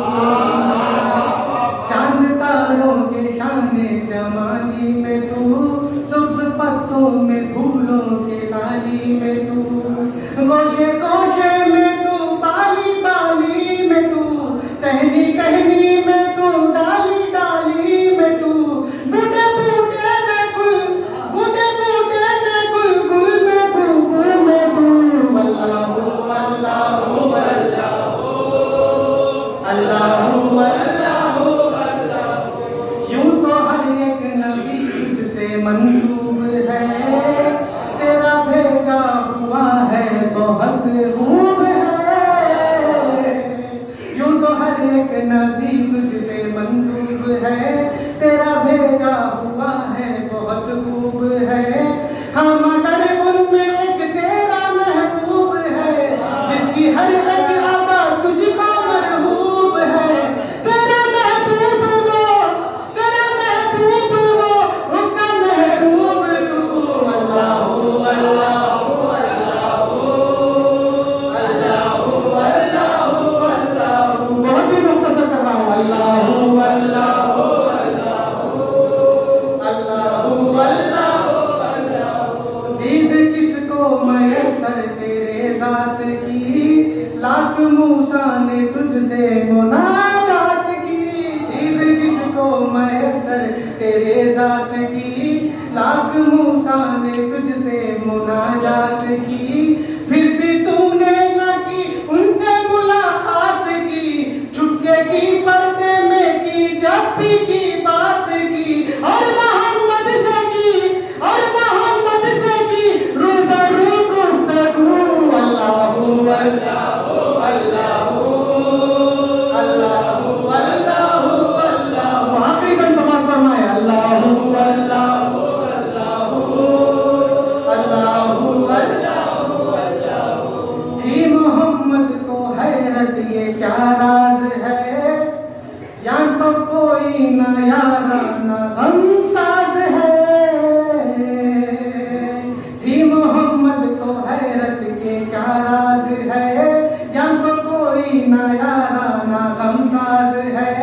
S1: चांद तारों के शाने जमानी में तू, सब्ज पत्तों में फूलों के लाली में तू, गोशे गोशे में तू, बाली बाली में तू, टहनी टहनी में तू, डाली डाली में तू, बूटे बूटे में गुल, बूटे बूटे में गुल, गुल में बूबू में बू। अल्लाहू अल्लाहू अल्लाहू अल्लाहू अल्लाहू। यूं तो हर एक नबी तुझसे मंसूब है, तेरा भेजा हुआ है बहुत खूब है। यूं तो हर एक नबी तुझसे मंसूब है, तेरा भेजा हुआ है बहुत खूब है। हाँ मगर उनमें एक तेरा महबूब है, जिसकी हर एक अदा तुझको मरहूब है। तेरा महबूब वो, तेरा महबूब वो, उसका महबूब तू। अल्लाहू अल्लाहू अल्लाहू अल्लाहू अल्लाहू अल्लाहू। बहुत ही मुख्तसर कर रहा हूँ। अल्लाहू अल्लाहू अल्लाहू अल्लाहू अल्लाहू। दीद किसको मयसर तेरे ज़ात की, लाख मूसा ने तुझसे मुनाजात की। दीद किसको मयसर तेरे ज़ात की, लाख मूसा ने तुझसे मुनाजात की। फिर भी तूने न की उनसे मुलाकात की, छुपके की पर्दे में की, जब भी की बात की, और मोहम्मद से की, और मोहम्मद से की रूबरू गुफ्तगू। अल्लाहू अल्लाहू अल्लाहू अल्लाहू अल्लाहू अल्लाहू। आखिरी बंद समाज फरमाए। अल्लाहू अल्लाहू अल्लाहू अल्लाहू अल्लाहू अल्लाहू। थी मोहम्मद को हैरत ये क्या राज है, या तो कोई न यारा न गमसाज है। थी मोहम्मद को हैरत के क्या राज है, या तो कोई न यारा न गमसाज है।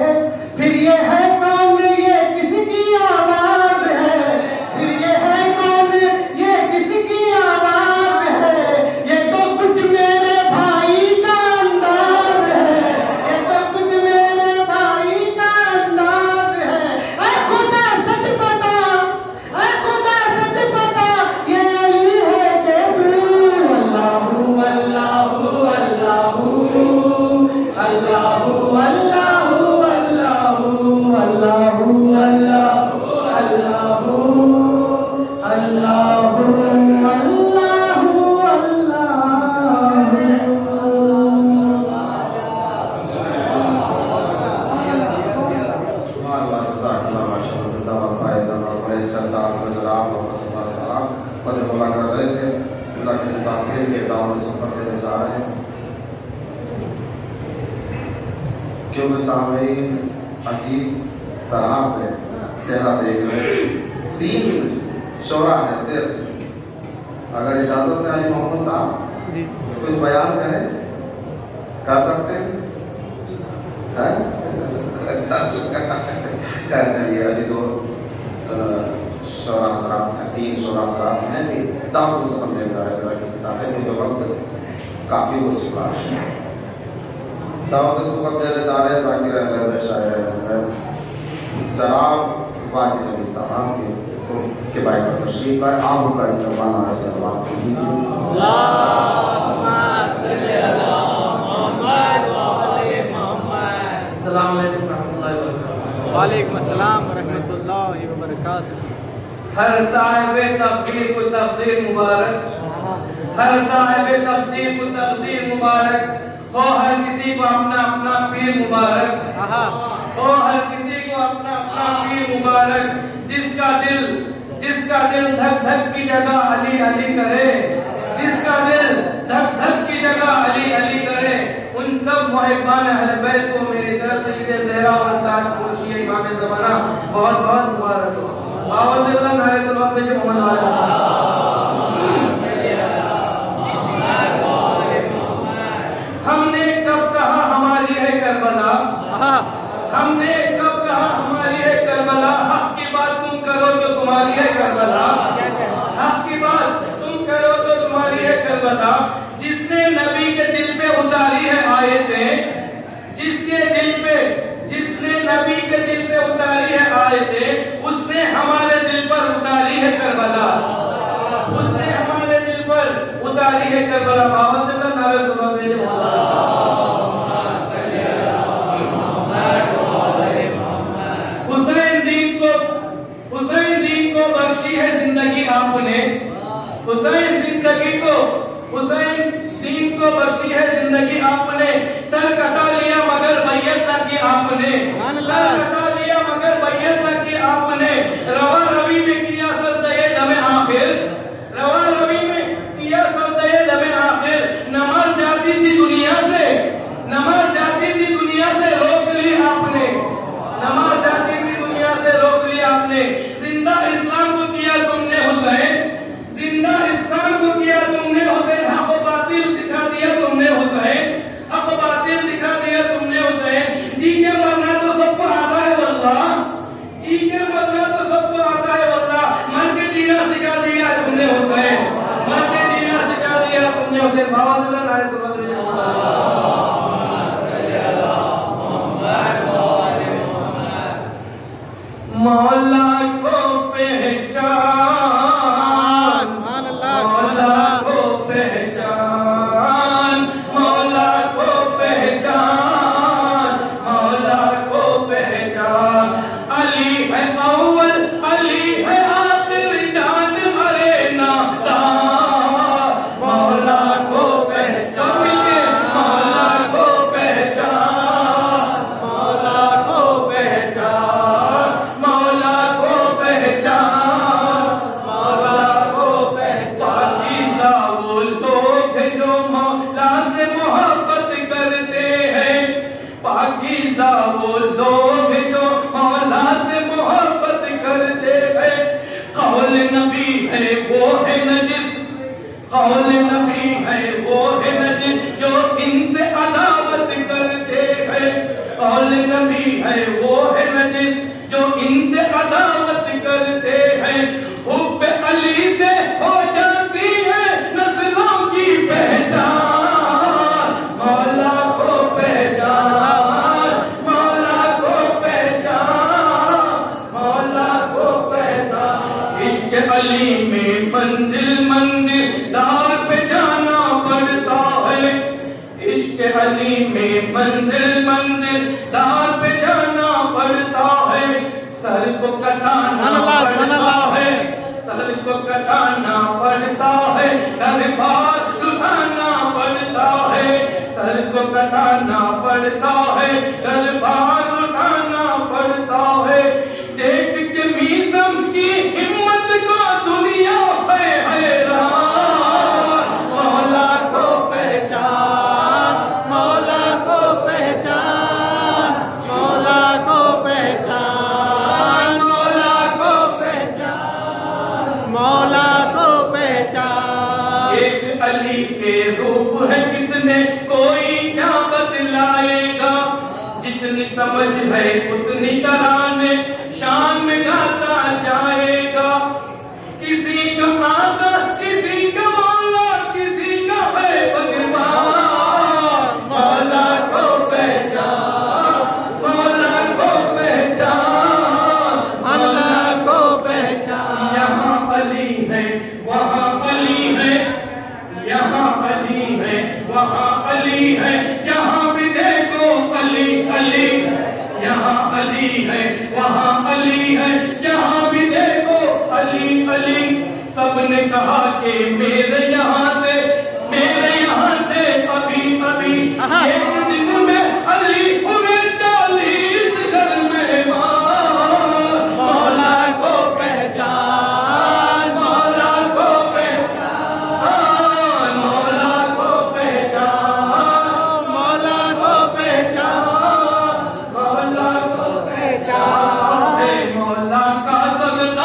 S1: अल्लाहु अल्लाहु अल्लाहु अल्लाहु अल्लाहु अल्लाहु अल्लाहु
S4: क्योंकि सामईन अजीब तरह से चेहरा देख रहे तीन शोरा है सिर्फ। अगर इजाजत है अली मोहम्मद साहब कुछ बयान करें, कर सकते हैं? खैर चलिए, अभी दो शोरा हजरात हैं, तीन शोरा हजरात हैं कि दावत सुबह देवदार है मेरा किसी है क्योंकि वक्त काफ़ी हो चुका है। दावत सुबह देने जा रहे जाकिर अहले शायर जनाब वाजिद अली साहब के के बाइक पर तशरीफ लाए। आप उनका इस्तेमाल आ सलवात से कीजिए।
S1: वालेकुम अस्सलाम व रहमतुल्लाहि व बरकातहू।
S6: हर साहिब तब्दील को तब्दील मुबारक, हर साहिब तब्दील को तब्दील मुबारक हो, हर किसी को अपना अपना पीर मुबारक हो, हर किसी को अपना अपना पीर मुबारक। जिसका दिल जिसका दिल धक धक की जगह अली अली करे, जिसका दिल धक धक की जगह अली अली करे, उन सब मुहिब्बान अहले बैत को मेरी तरफ से ईद ज़हरा और ताज पोशी इमाम ज़माना बहुत बहुत मुबारक हो। आवाज़ से बुलंद नारे सलावत भेजिए मोहम्मद वाले। हमने कब कहा हमारी है करबला, हमने कब कहा हमारी है करबला, हक की बात तुम करो तो तुम्हारी है करबला, हक की बात तुम करो तो तुम्हारी है करबला। जिसने नबी के दिल पे उतारी है आयतें, जिसके दिल पे जिसने नबी के दिल पे उतारी है आयतें, उसने हमारे दिल पर उतारी है करबला, उसने हमारे दिल पर उतारी है करबला। आवाज़ से कर नारे सुबह भेजे। हुसैन दीन को हुसैन दीन को बख्शी है जिंदगी आपने, हुसैन जिंदगी को हुसैन दीन को बख्शी है जिंदगी आपने। सर कटा लिया मगर बैयत न की आपने, सर कटा लिया मगर बैयत न की आपने। रवा रवि में किया सजदे दमे आखिर, रवा रवि में किया सजदे दमे आखिर। नमाज जाती थी दुनिया से, नमाज जाती थी दुनिया से रोक ली आपने, नमाज जाती थी दुनिया से रोक ली आपने। जिंदा इस्लाम को किया तुमने हुसैन, जिंदा इस्लाम को किया तुमने हुसैन। हक बातिल दिखा दिया तुमने हुसैन, हक बातिल दिखा दिया तुमने हुसैन। जी के मरना तो सबको आता है वल्लाह, जी के मरना तो सबको आता है वल्लाह। मर के जीना सिखा दिया तुमने हुसैन, मर के जीना सिखा दिया तुमने हुसैन। आवाज़ में नारे समझ रहे मौला को पहचान, मौला को पहचान, मौला को पहचान, मौला को पहचान। अली है अव्वल, अली है आखिर, जान मरे नादान। मौला को पहचान, मौला को पहचान, मौला को पहचान, मौला को पहचान, मौला को पहचान। पाकीज़ा वो लोग हैं जो मौला से मोहब्बत करते हैं, पाकीज़ा वो लोग हैं जो मौला से मोहब्बत करते हैं। कौल नबी है वो है नजिस, कौल नबी है वो है नजिस जो इनसे अदावत करते हैं। कौल नबी है वो है नजिस जो इनसे अदावत करते हैं। हुब्बे अली से हो जाती है नस्लों की पहचान। मौला को पहचान, मौला को पहचान, मौला को पहचान। इश्क अली में मंजिल मंजिल दार पे जाना पड़ता है, इश्क अली
S10: में मंजिल मंजिल दार पे जाना पड़ता है, सर को कटाना पड़ता है, सर को कटाना पड़ता है, दरबार उठाना पड़ता है, सर को कटाना पड़ता है, दरबार उठाना पड़ता है। देख के मीज़म की हिम्मत को दुनिया है हैरान, मौला को पहचान, मौला को पहचान, मौला को पहचान, मौला को पहचान, मौला को पहचान। एक अली के रूप है कितने, कोई क्या बतलाएगा, जितनी समझ है उतनी तराने शान में गाता जाएगा। किसी का आका, किसी का मौला, किसी का है भगवान, मौला को पहचान, मौला को पहचान, मौला को पहचान। यहाँ अली है वहाँ अली है, यहाँ अली है वहाँ अली है, जहाँ भी देखो अली अली, यहाँ अली है वहाँ अली है, जहाँ भी देखो अली अली। सबने कहा कि मेरे यहाँ थे, मेरे यहाँ थे अभी अभी, एक दिन में अली हुए चालीस घर मेहमान, मौला को पहचान, मौला को पहचान, मौला को पहचान, मौला को पहचान, मौला को पहचान। है मौला का सदका,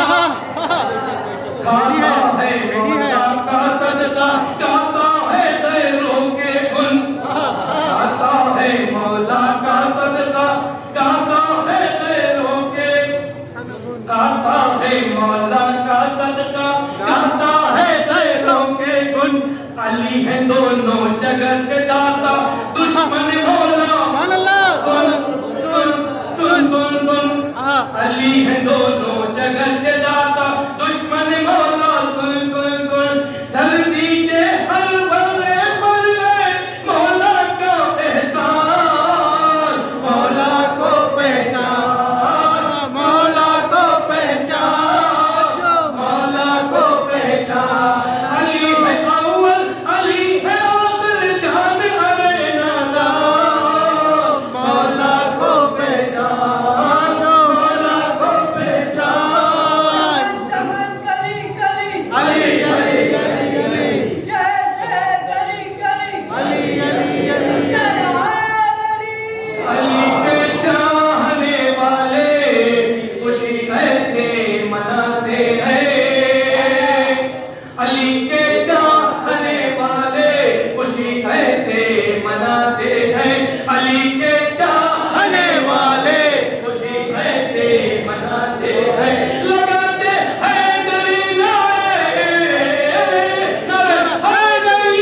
S10: खाता है मौला का सदका, गाता है गैरों के गुण, गाता है मौला का सदका, गाता है गैरों के, गाता है मौला का सदका, गाता है गैरों के गुण। अली है दोनों जगत के दाता, दुश्मन मौला सुन सुन सुन सुन सुन, अली है दोनों जगत के दाता, दुश्मन मौला सुन सुन सुन। धरती के हर बने पर गए मौला का एहसान, मौला को पहचान, मौला को पहचान, मौला को पहचान। अली है अव्वल, अली है आखिर, जान अरे नादा, मौला को पहचान, मौला को पहचान।
S3: चमन कली कली,
S10: अली अली अली अली,
S3: शह शह कली कली,
S10: अली अली अली,
S3: अली
S10: अली के चाहने वाले खुशी ऐसे मनाते हैं, अली के चाहने वाले खुशी ऐसे मनाते हैं, अली के चाहने वाले खुशी ऐसे मनाते हैं। लगाते हैदरी नारे, नारे हैदरी,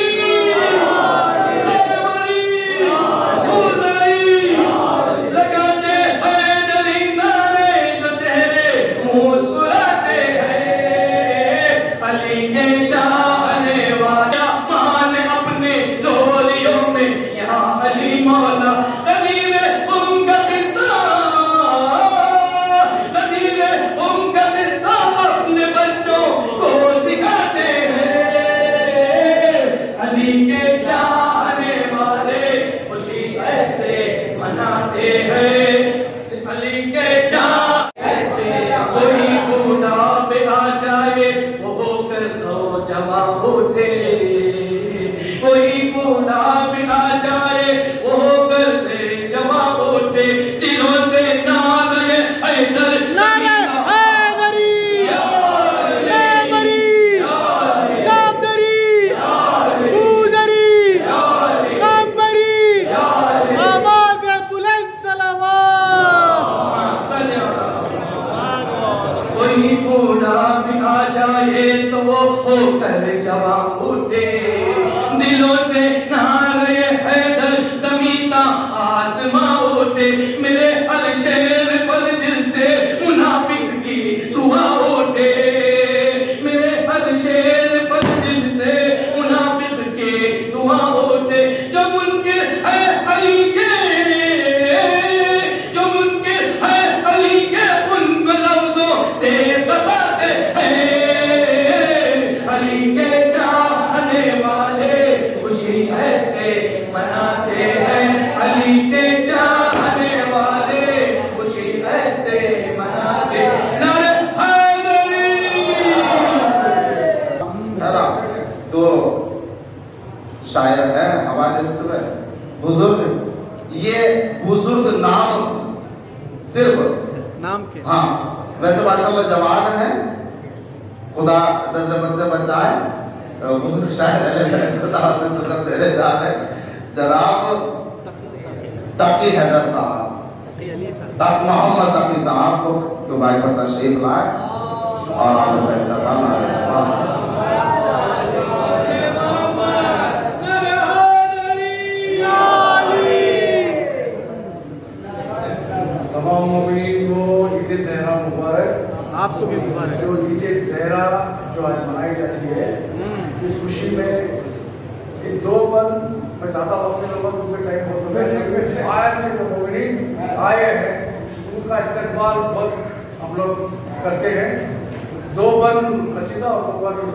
S10: लगाते हैदरी नारे, जो चेहरे मुस्कुराते हैं, अली के चाहने वाला मान अपने लोरियों में, यहाँ अली मौला नदीरे उनका किस्सा, नदीरे उनका किस्सा अपने बच्चों को सिखाते हैं। अली के चाहने वाले खुशी ऐसे मनाते हैं, अली के चाह ऐसे। कोई बूढ़ा पे आ जाए वो होकर नौजवान उठे, कोई बूढ़ा भी आ जाए वो होकर जवान उठे, दिलों से नारे हैदर नारे हैदरी, हैदरी, जाफरी, गुजरी, कंबरी, आवाज़ बुलंद सलावत
S4: बुजुर्ग नाम सिर्फ
S1: नाम के
S4: हाँ वैसे माशाल्लाह जवान है, खुदा नजर बद से बचाए, बुजुर्ग शायद खुदा से सुकत देने जा रहे जनाब तकी हैदर साहब, तक मोहम्मद तकी साहब को जो बाइक पर तशरीफ लाए और आपने फैसला करना है।
S11: तमाम मोमिनीन को ईद सहरा मुबारक।
S1: आपको भी मुबारक।
S11: जो ईद सहरा जो आज मनाई जाती है, इस खुशी में इन दो पल मैं चाहता हूँ अपने लोगों को टाइम बहुत आयर से जो मोमिनीन आए हैं उनका इस्तेमाल बहुत हम लोग करते हैं। दो पल कसीदा और मुबारक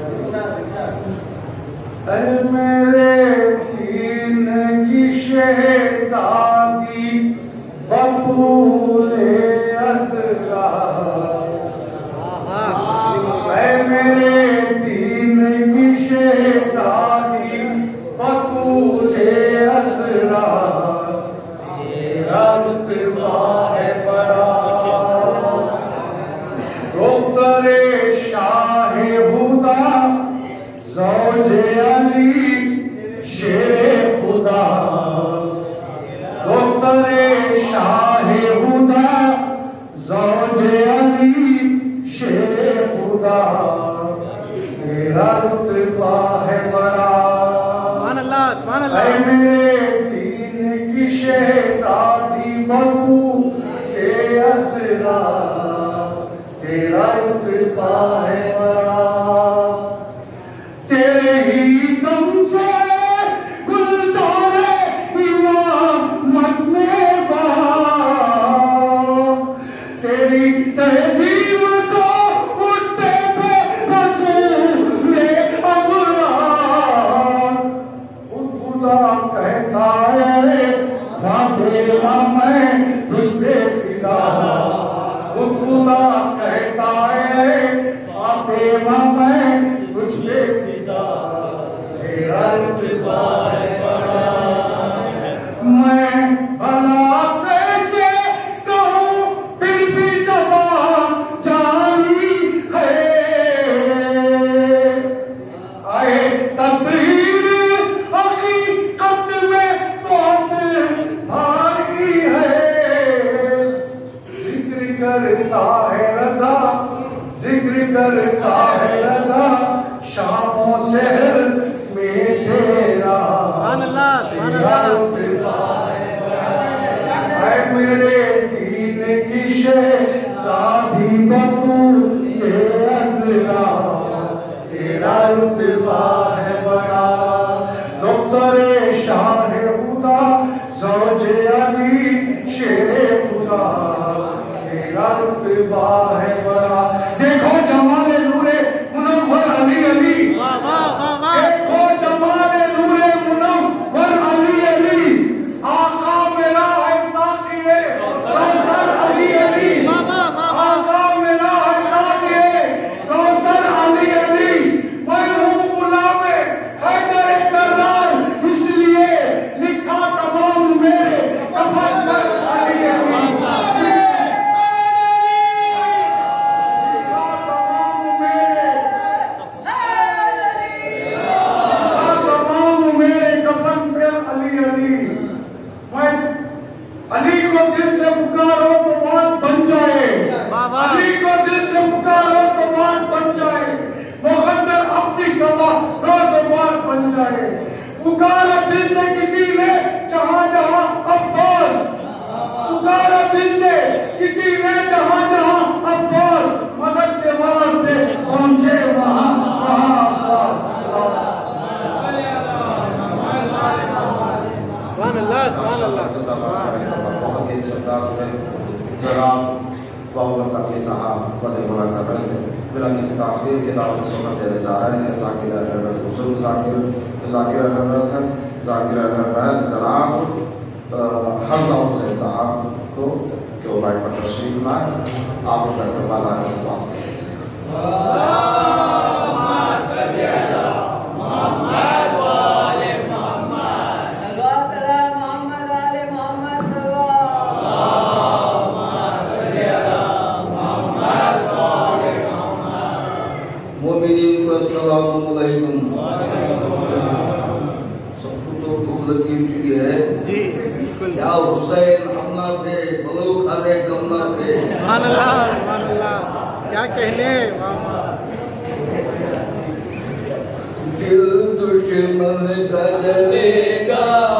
S11: ऐ मेरे दीन की शहज़ादी बतूले असरा, ऐ मेरे दीन की शहज़ादी बतूले असरा, तेरा रुतबा है बड़ा दोस्तरे शाहे हुदा ज़ौजे अली शेरे खुदा, दोस्तरे शाहे हुदा ज़ौजे अली शेरे खुदा, तेरा रुतबा है बड़ा। सुभान अल्लाह, सुभान अल्लाह। ऐ मेरे दीन की शहज़ादी बतूले असरा, तेरा रुतबा है बड़ा। तेरे ही दम से गुलज़ारे इमामत में बहार, तेरी तहज़ीब को उठते थे रसूले अबरार। खुदा कहता है फातिमा मैं तुझ पे फिदा, खुदा कहता है फातिमा मैं तुझ पे फिदा, तेरा रुतबा है बड़ा। मैं भला कैसे कहूँ फिर भी ज़बान जारी है, आए तकरीर हकीकत में बहुत भारी है। जिक्र करता है रज़ा, जिक्र करता है रज़ा शामों शहर में तेरा, सुभान अल्लाह, सुभान अल्लाह। ऐ मेरे दीन की शहज़ादी बतूले असरा, तेरा रुतबा है बड़ा। दोस्तरे शाहे खुदा ज़ौजे अली शेरे खुदा, तेरा रुतबा है बड़ा। देखो जमाले नूरे मुनव्वर अली अली, देखो जमाले नूरे मुनव्वर अली अली, आका मेरा है साक़िए कौसर अली अली, आका मेरा है साक़िए कौसर अली अली। मैं हूँ गुलामे हैदर कररार, इसलिए लिखा तमाम मेरे कफन पर अली अली। अली को दिल से पुकारो तो बात बन जाए, अली को दिल से पुकारो तो बात बन जाए, मुक़द्दर अपनी सभा रो तो बात बन जाए। पुकारा दिल से किसी ने जहां जहां अब्बास, पुकारा दिल से किसी ने जहां जहां अब्बास, मदद के वास्ते पहुंचे वहां वहां अब्बास।
S1: सुभान अल्लाह, सुभान अल्लाह।
S4: बहुत ही अच्छे अंदाज में जनाब बाबूर तकी साहब बदे बोला कर रहे थे। बिना किसी ताख़ीर के दावत सुन्नत देने जा रहे हैं ज़ाकिर अहल बुज़ुर्ग ज़ाकिर ज़ाकिर अहल है ज़ाकिर अहल जनाब हमजा हुसैन साहब को कि वो बाइक पर तशरीफ लाए। आप उनका इस्तेमाल आने से बात से
S3: मोहम्मद
S8: हुसैन हम ना थे, बलूक खाने कम ना थे।
S11: सुभान अल्लाह, सुभान अल्लाह, क्या कहने।
S8: दिल दुश्मन का जलेगा,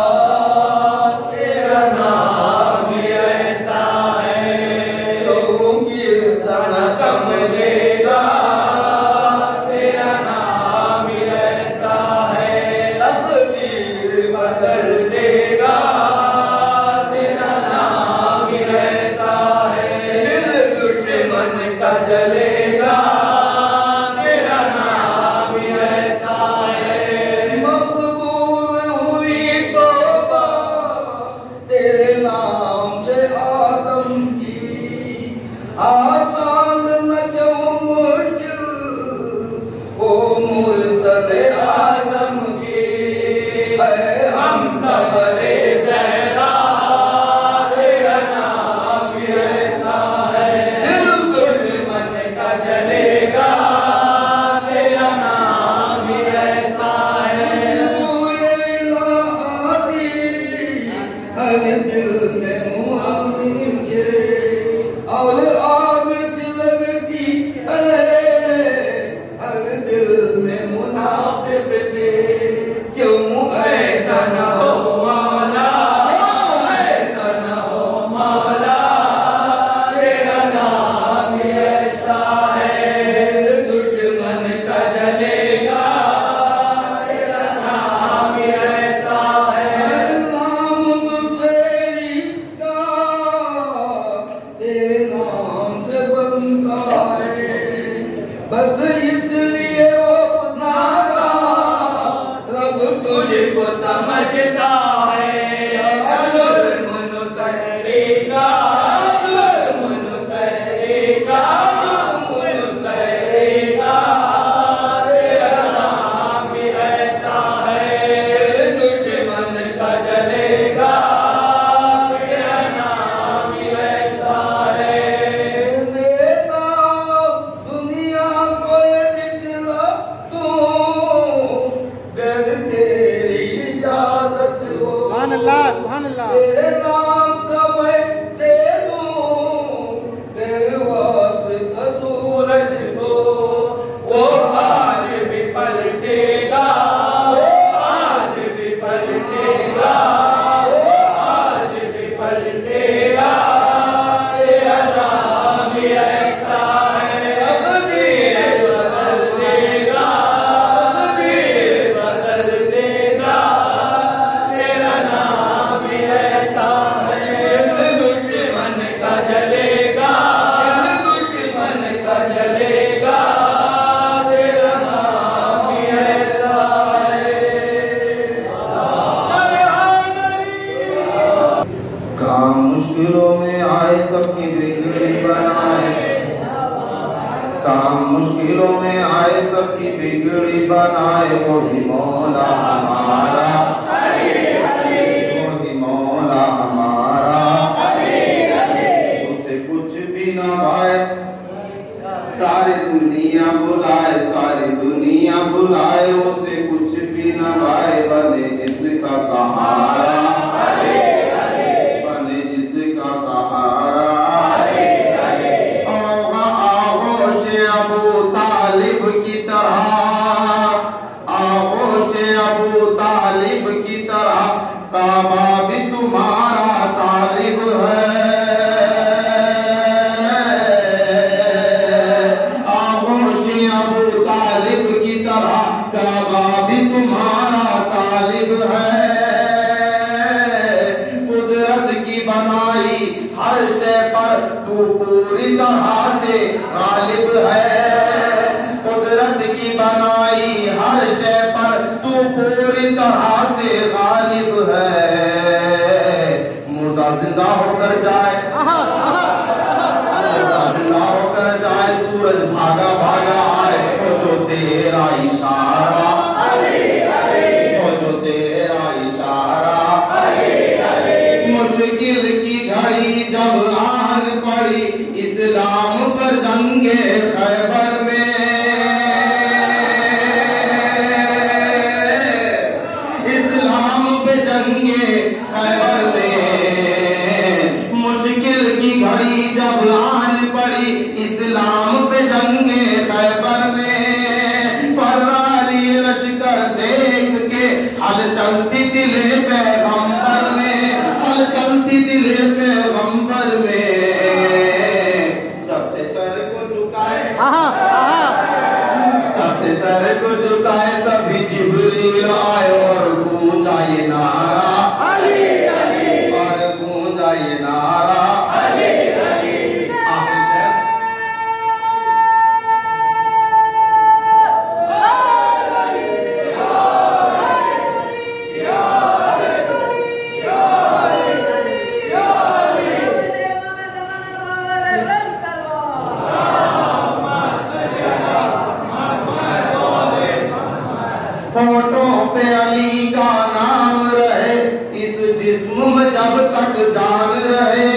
S8: तेरा नाम ही ऐसा है, तो गिरता न समझेगा, तेरा नाम ही ऐसा है, तकदीर बदल देगा, तेरा नाम ही ऐसा है, दिल दुश्मन का जलेगा, तेरा नाम ही ऐसा है, मकबूल हुई तौबा तेरे नाम से आदम की, आसान न क्यों मुश्किल वो मुर्सले आजम की, है हम सबरे ज़हरा, तेरा नाम ही ऐसा है, दिल दुश्मन का जलेगा, तेरा नाम ही ऐसा है, बूए विला आती हर दिल में मुआमिन के, और आग लगती है हर दिल में मुनाफिक से, क्यों ऐसा न हो मौला, ऐसा न हो मौला, तेरा नाम ही ऐसा है, दुश्मन का जलेगा, तेरा नाम ही ऐसा है, नाम तेरी का तेरे नाम से बनता है, बस इसलिए वो नादा रब तुझको समझता है, अगर मुनसरेगा, अगर मुनसरेगा, मुनसरेगा, तेरा नाम ही ऐसा है, दुश्मन का जलेगा, तेरा नाम ही ऐसा है, देता दुनिया को ये दिखला तू, दिल तेरी इजाजत हो,
S11: सुभान अल्लाह, सुभान अल्लाह।
S8: तेरे नाम का मैं दे दूं, तेरे वास्ते सूरज को, वो आज भी पलटेगा, वो आज भी पलटेगा, वो आज भी पलटेगा, तेरा नाम ही ऐसा है, तकदीर बदल देगा, तकदीर बदल देगा, तेरा नाम ही ऐसा है, दुश्मन का जलेगा, दुश्मन का जलेगा, तेरा नाम ही ऐसा है।
S4: काम मुश्किलों में आए सबकी बिगड़ी बनाए, काम मुश्किलों में आए सबकी बिगड़ी बनाए, वही मौला हमारा, वही मौला हमारा, उसे कुछ भी ना पाए, सारी दुनिया बुलाए, सारी दुनिया बुलाए, उसे कुछ भी ना पाए, बने जिसका सहारा, बने जिसका सहारा, होगा आगोश अबू तालिब की तरह, आगोश अबू तालिब की तरह, काबा भी तुम्हारा तालिब है, आगोश अबू तालिब की तरह, काबा भी तुम्हारा तालिब है, कुदरत की बनाई हर शय पर तू पूरी तरह से गालिब है, कुदरत की बनाई हर शय पर तू पूरी तरह से गालिब है, मुर्दा जिंदा होकर जाए, मुर्दा जिंदा होकर जाए, सूरज भागा भागा आए, वो जो तेरा इशारा, वो जो तेरा इशारा, मुश्किल की घड़ी जब आन पड़ी इस्लाम पर जंगे खैबर में, इस्लाम पे जंगे खैबर में, ये नारा अली अली। आखिरी शेर होठों पे अली का नाम रहे, इस जिस्म में जब तक जान रहे।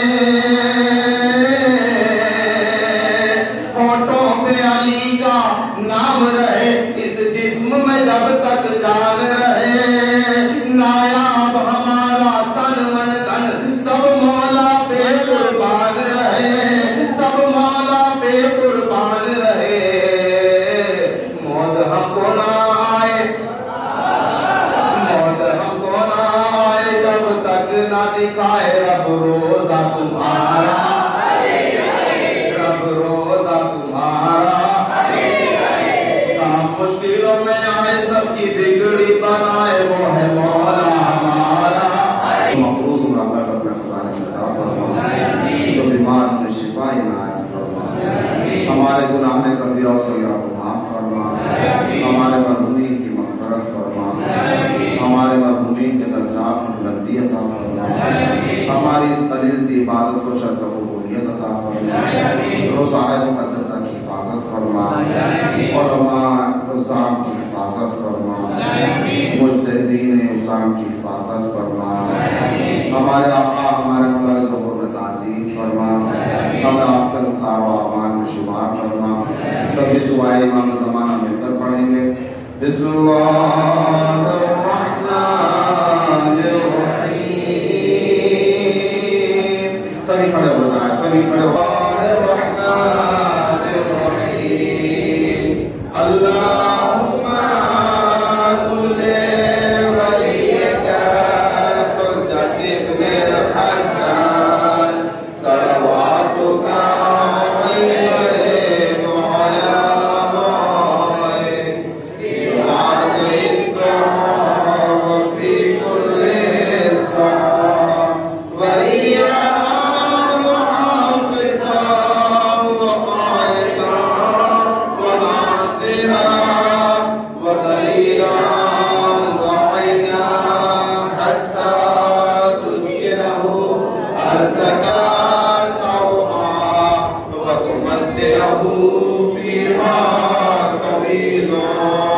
S4: होठों पे अली का नाम रहे, इस जिस्म में जब तक जान रहे। नायाब हमारा तन मन धन सब मौला पे कुर्बान रहे, सब मौला पे कुर्बान रहे। मौत हमको ना ना दिखाए रब रोजा तुम्हारा, रब रोजा तुम्हारा। काम मुश्किलों में आए सबकी बिगड़ी बनाए, वो है मौला हमारा। मखरूज मुराद अपने खजाने से अता फरमा, जो बीमार में शिफा इनायत फरमा। हमारे गुनाह कबीरा और सगीरा को माफ फरमा, हमारे मरहूमीन की मग़फ़िरत फरमा, हमारे मरहूमीन के दर्जात में बुलंदी अता फरमा, हमारी इस कलील सी इबादत को शर्त कबूलियत अता फरमा, रोज़ाए मुक़द्दसा की हिफाजत फरमा, और हमारे उस्ताद की हिफाजत फरमा, मुज्तहिदीन उस्ताद की हिफाजत फरमा, हमारे आका हमारे मौला ज़ुहूर में ताज़ीम फरमा, हमें आपके अंसार व अमान में शुमार फरमा। सभी दुआएं इमाम ज़माना मिलकर पढ़ेंगे। बिस्मिल्लाह सभी खड़े हो जाए, सभी खड़े हो। अल्लाहुम्मा कुल्ले वलियका हुज्जत इब्ने हसन सलवातुका فيها طويل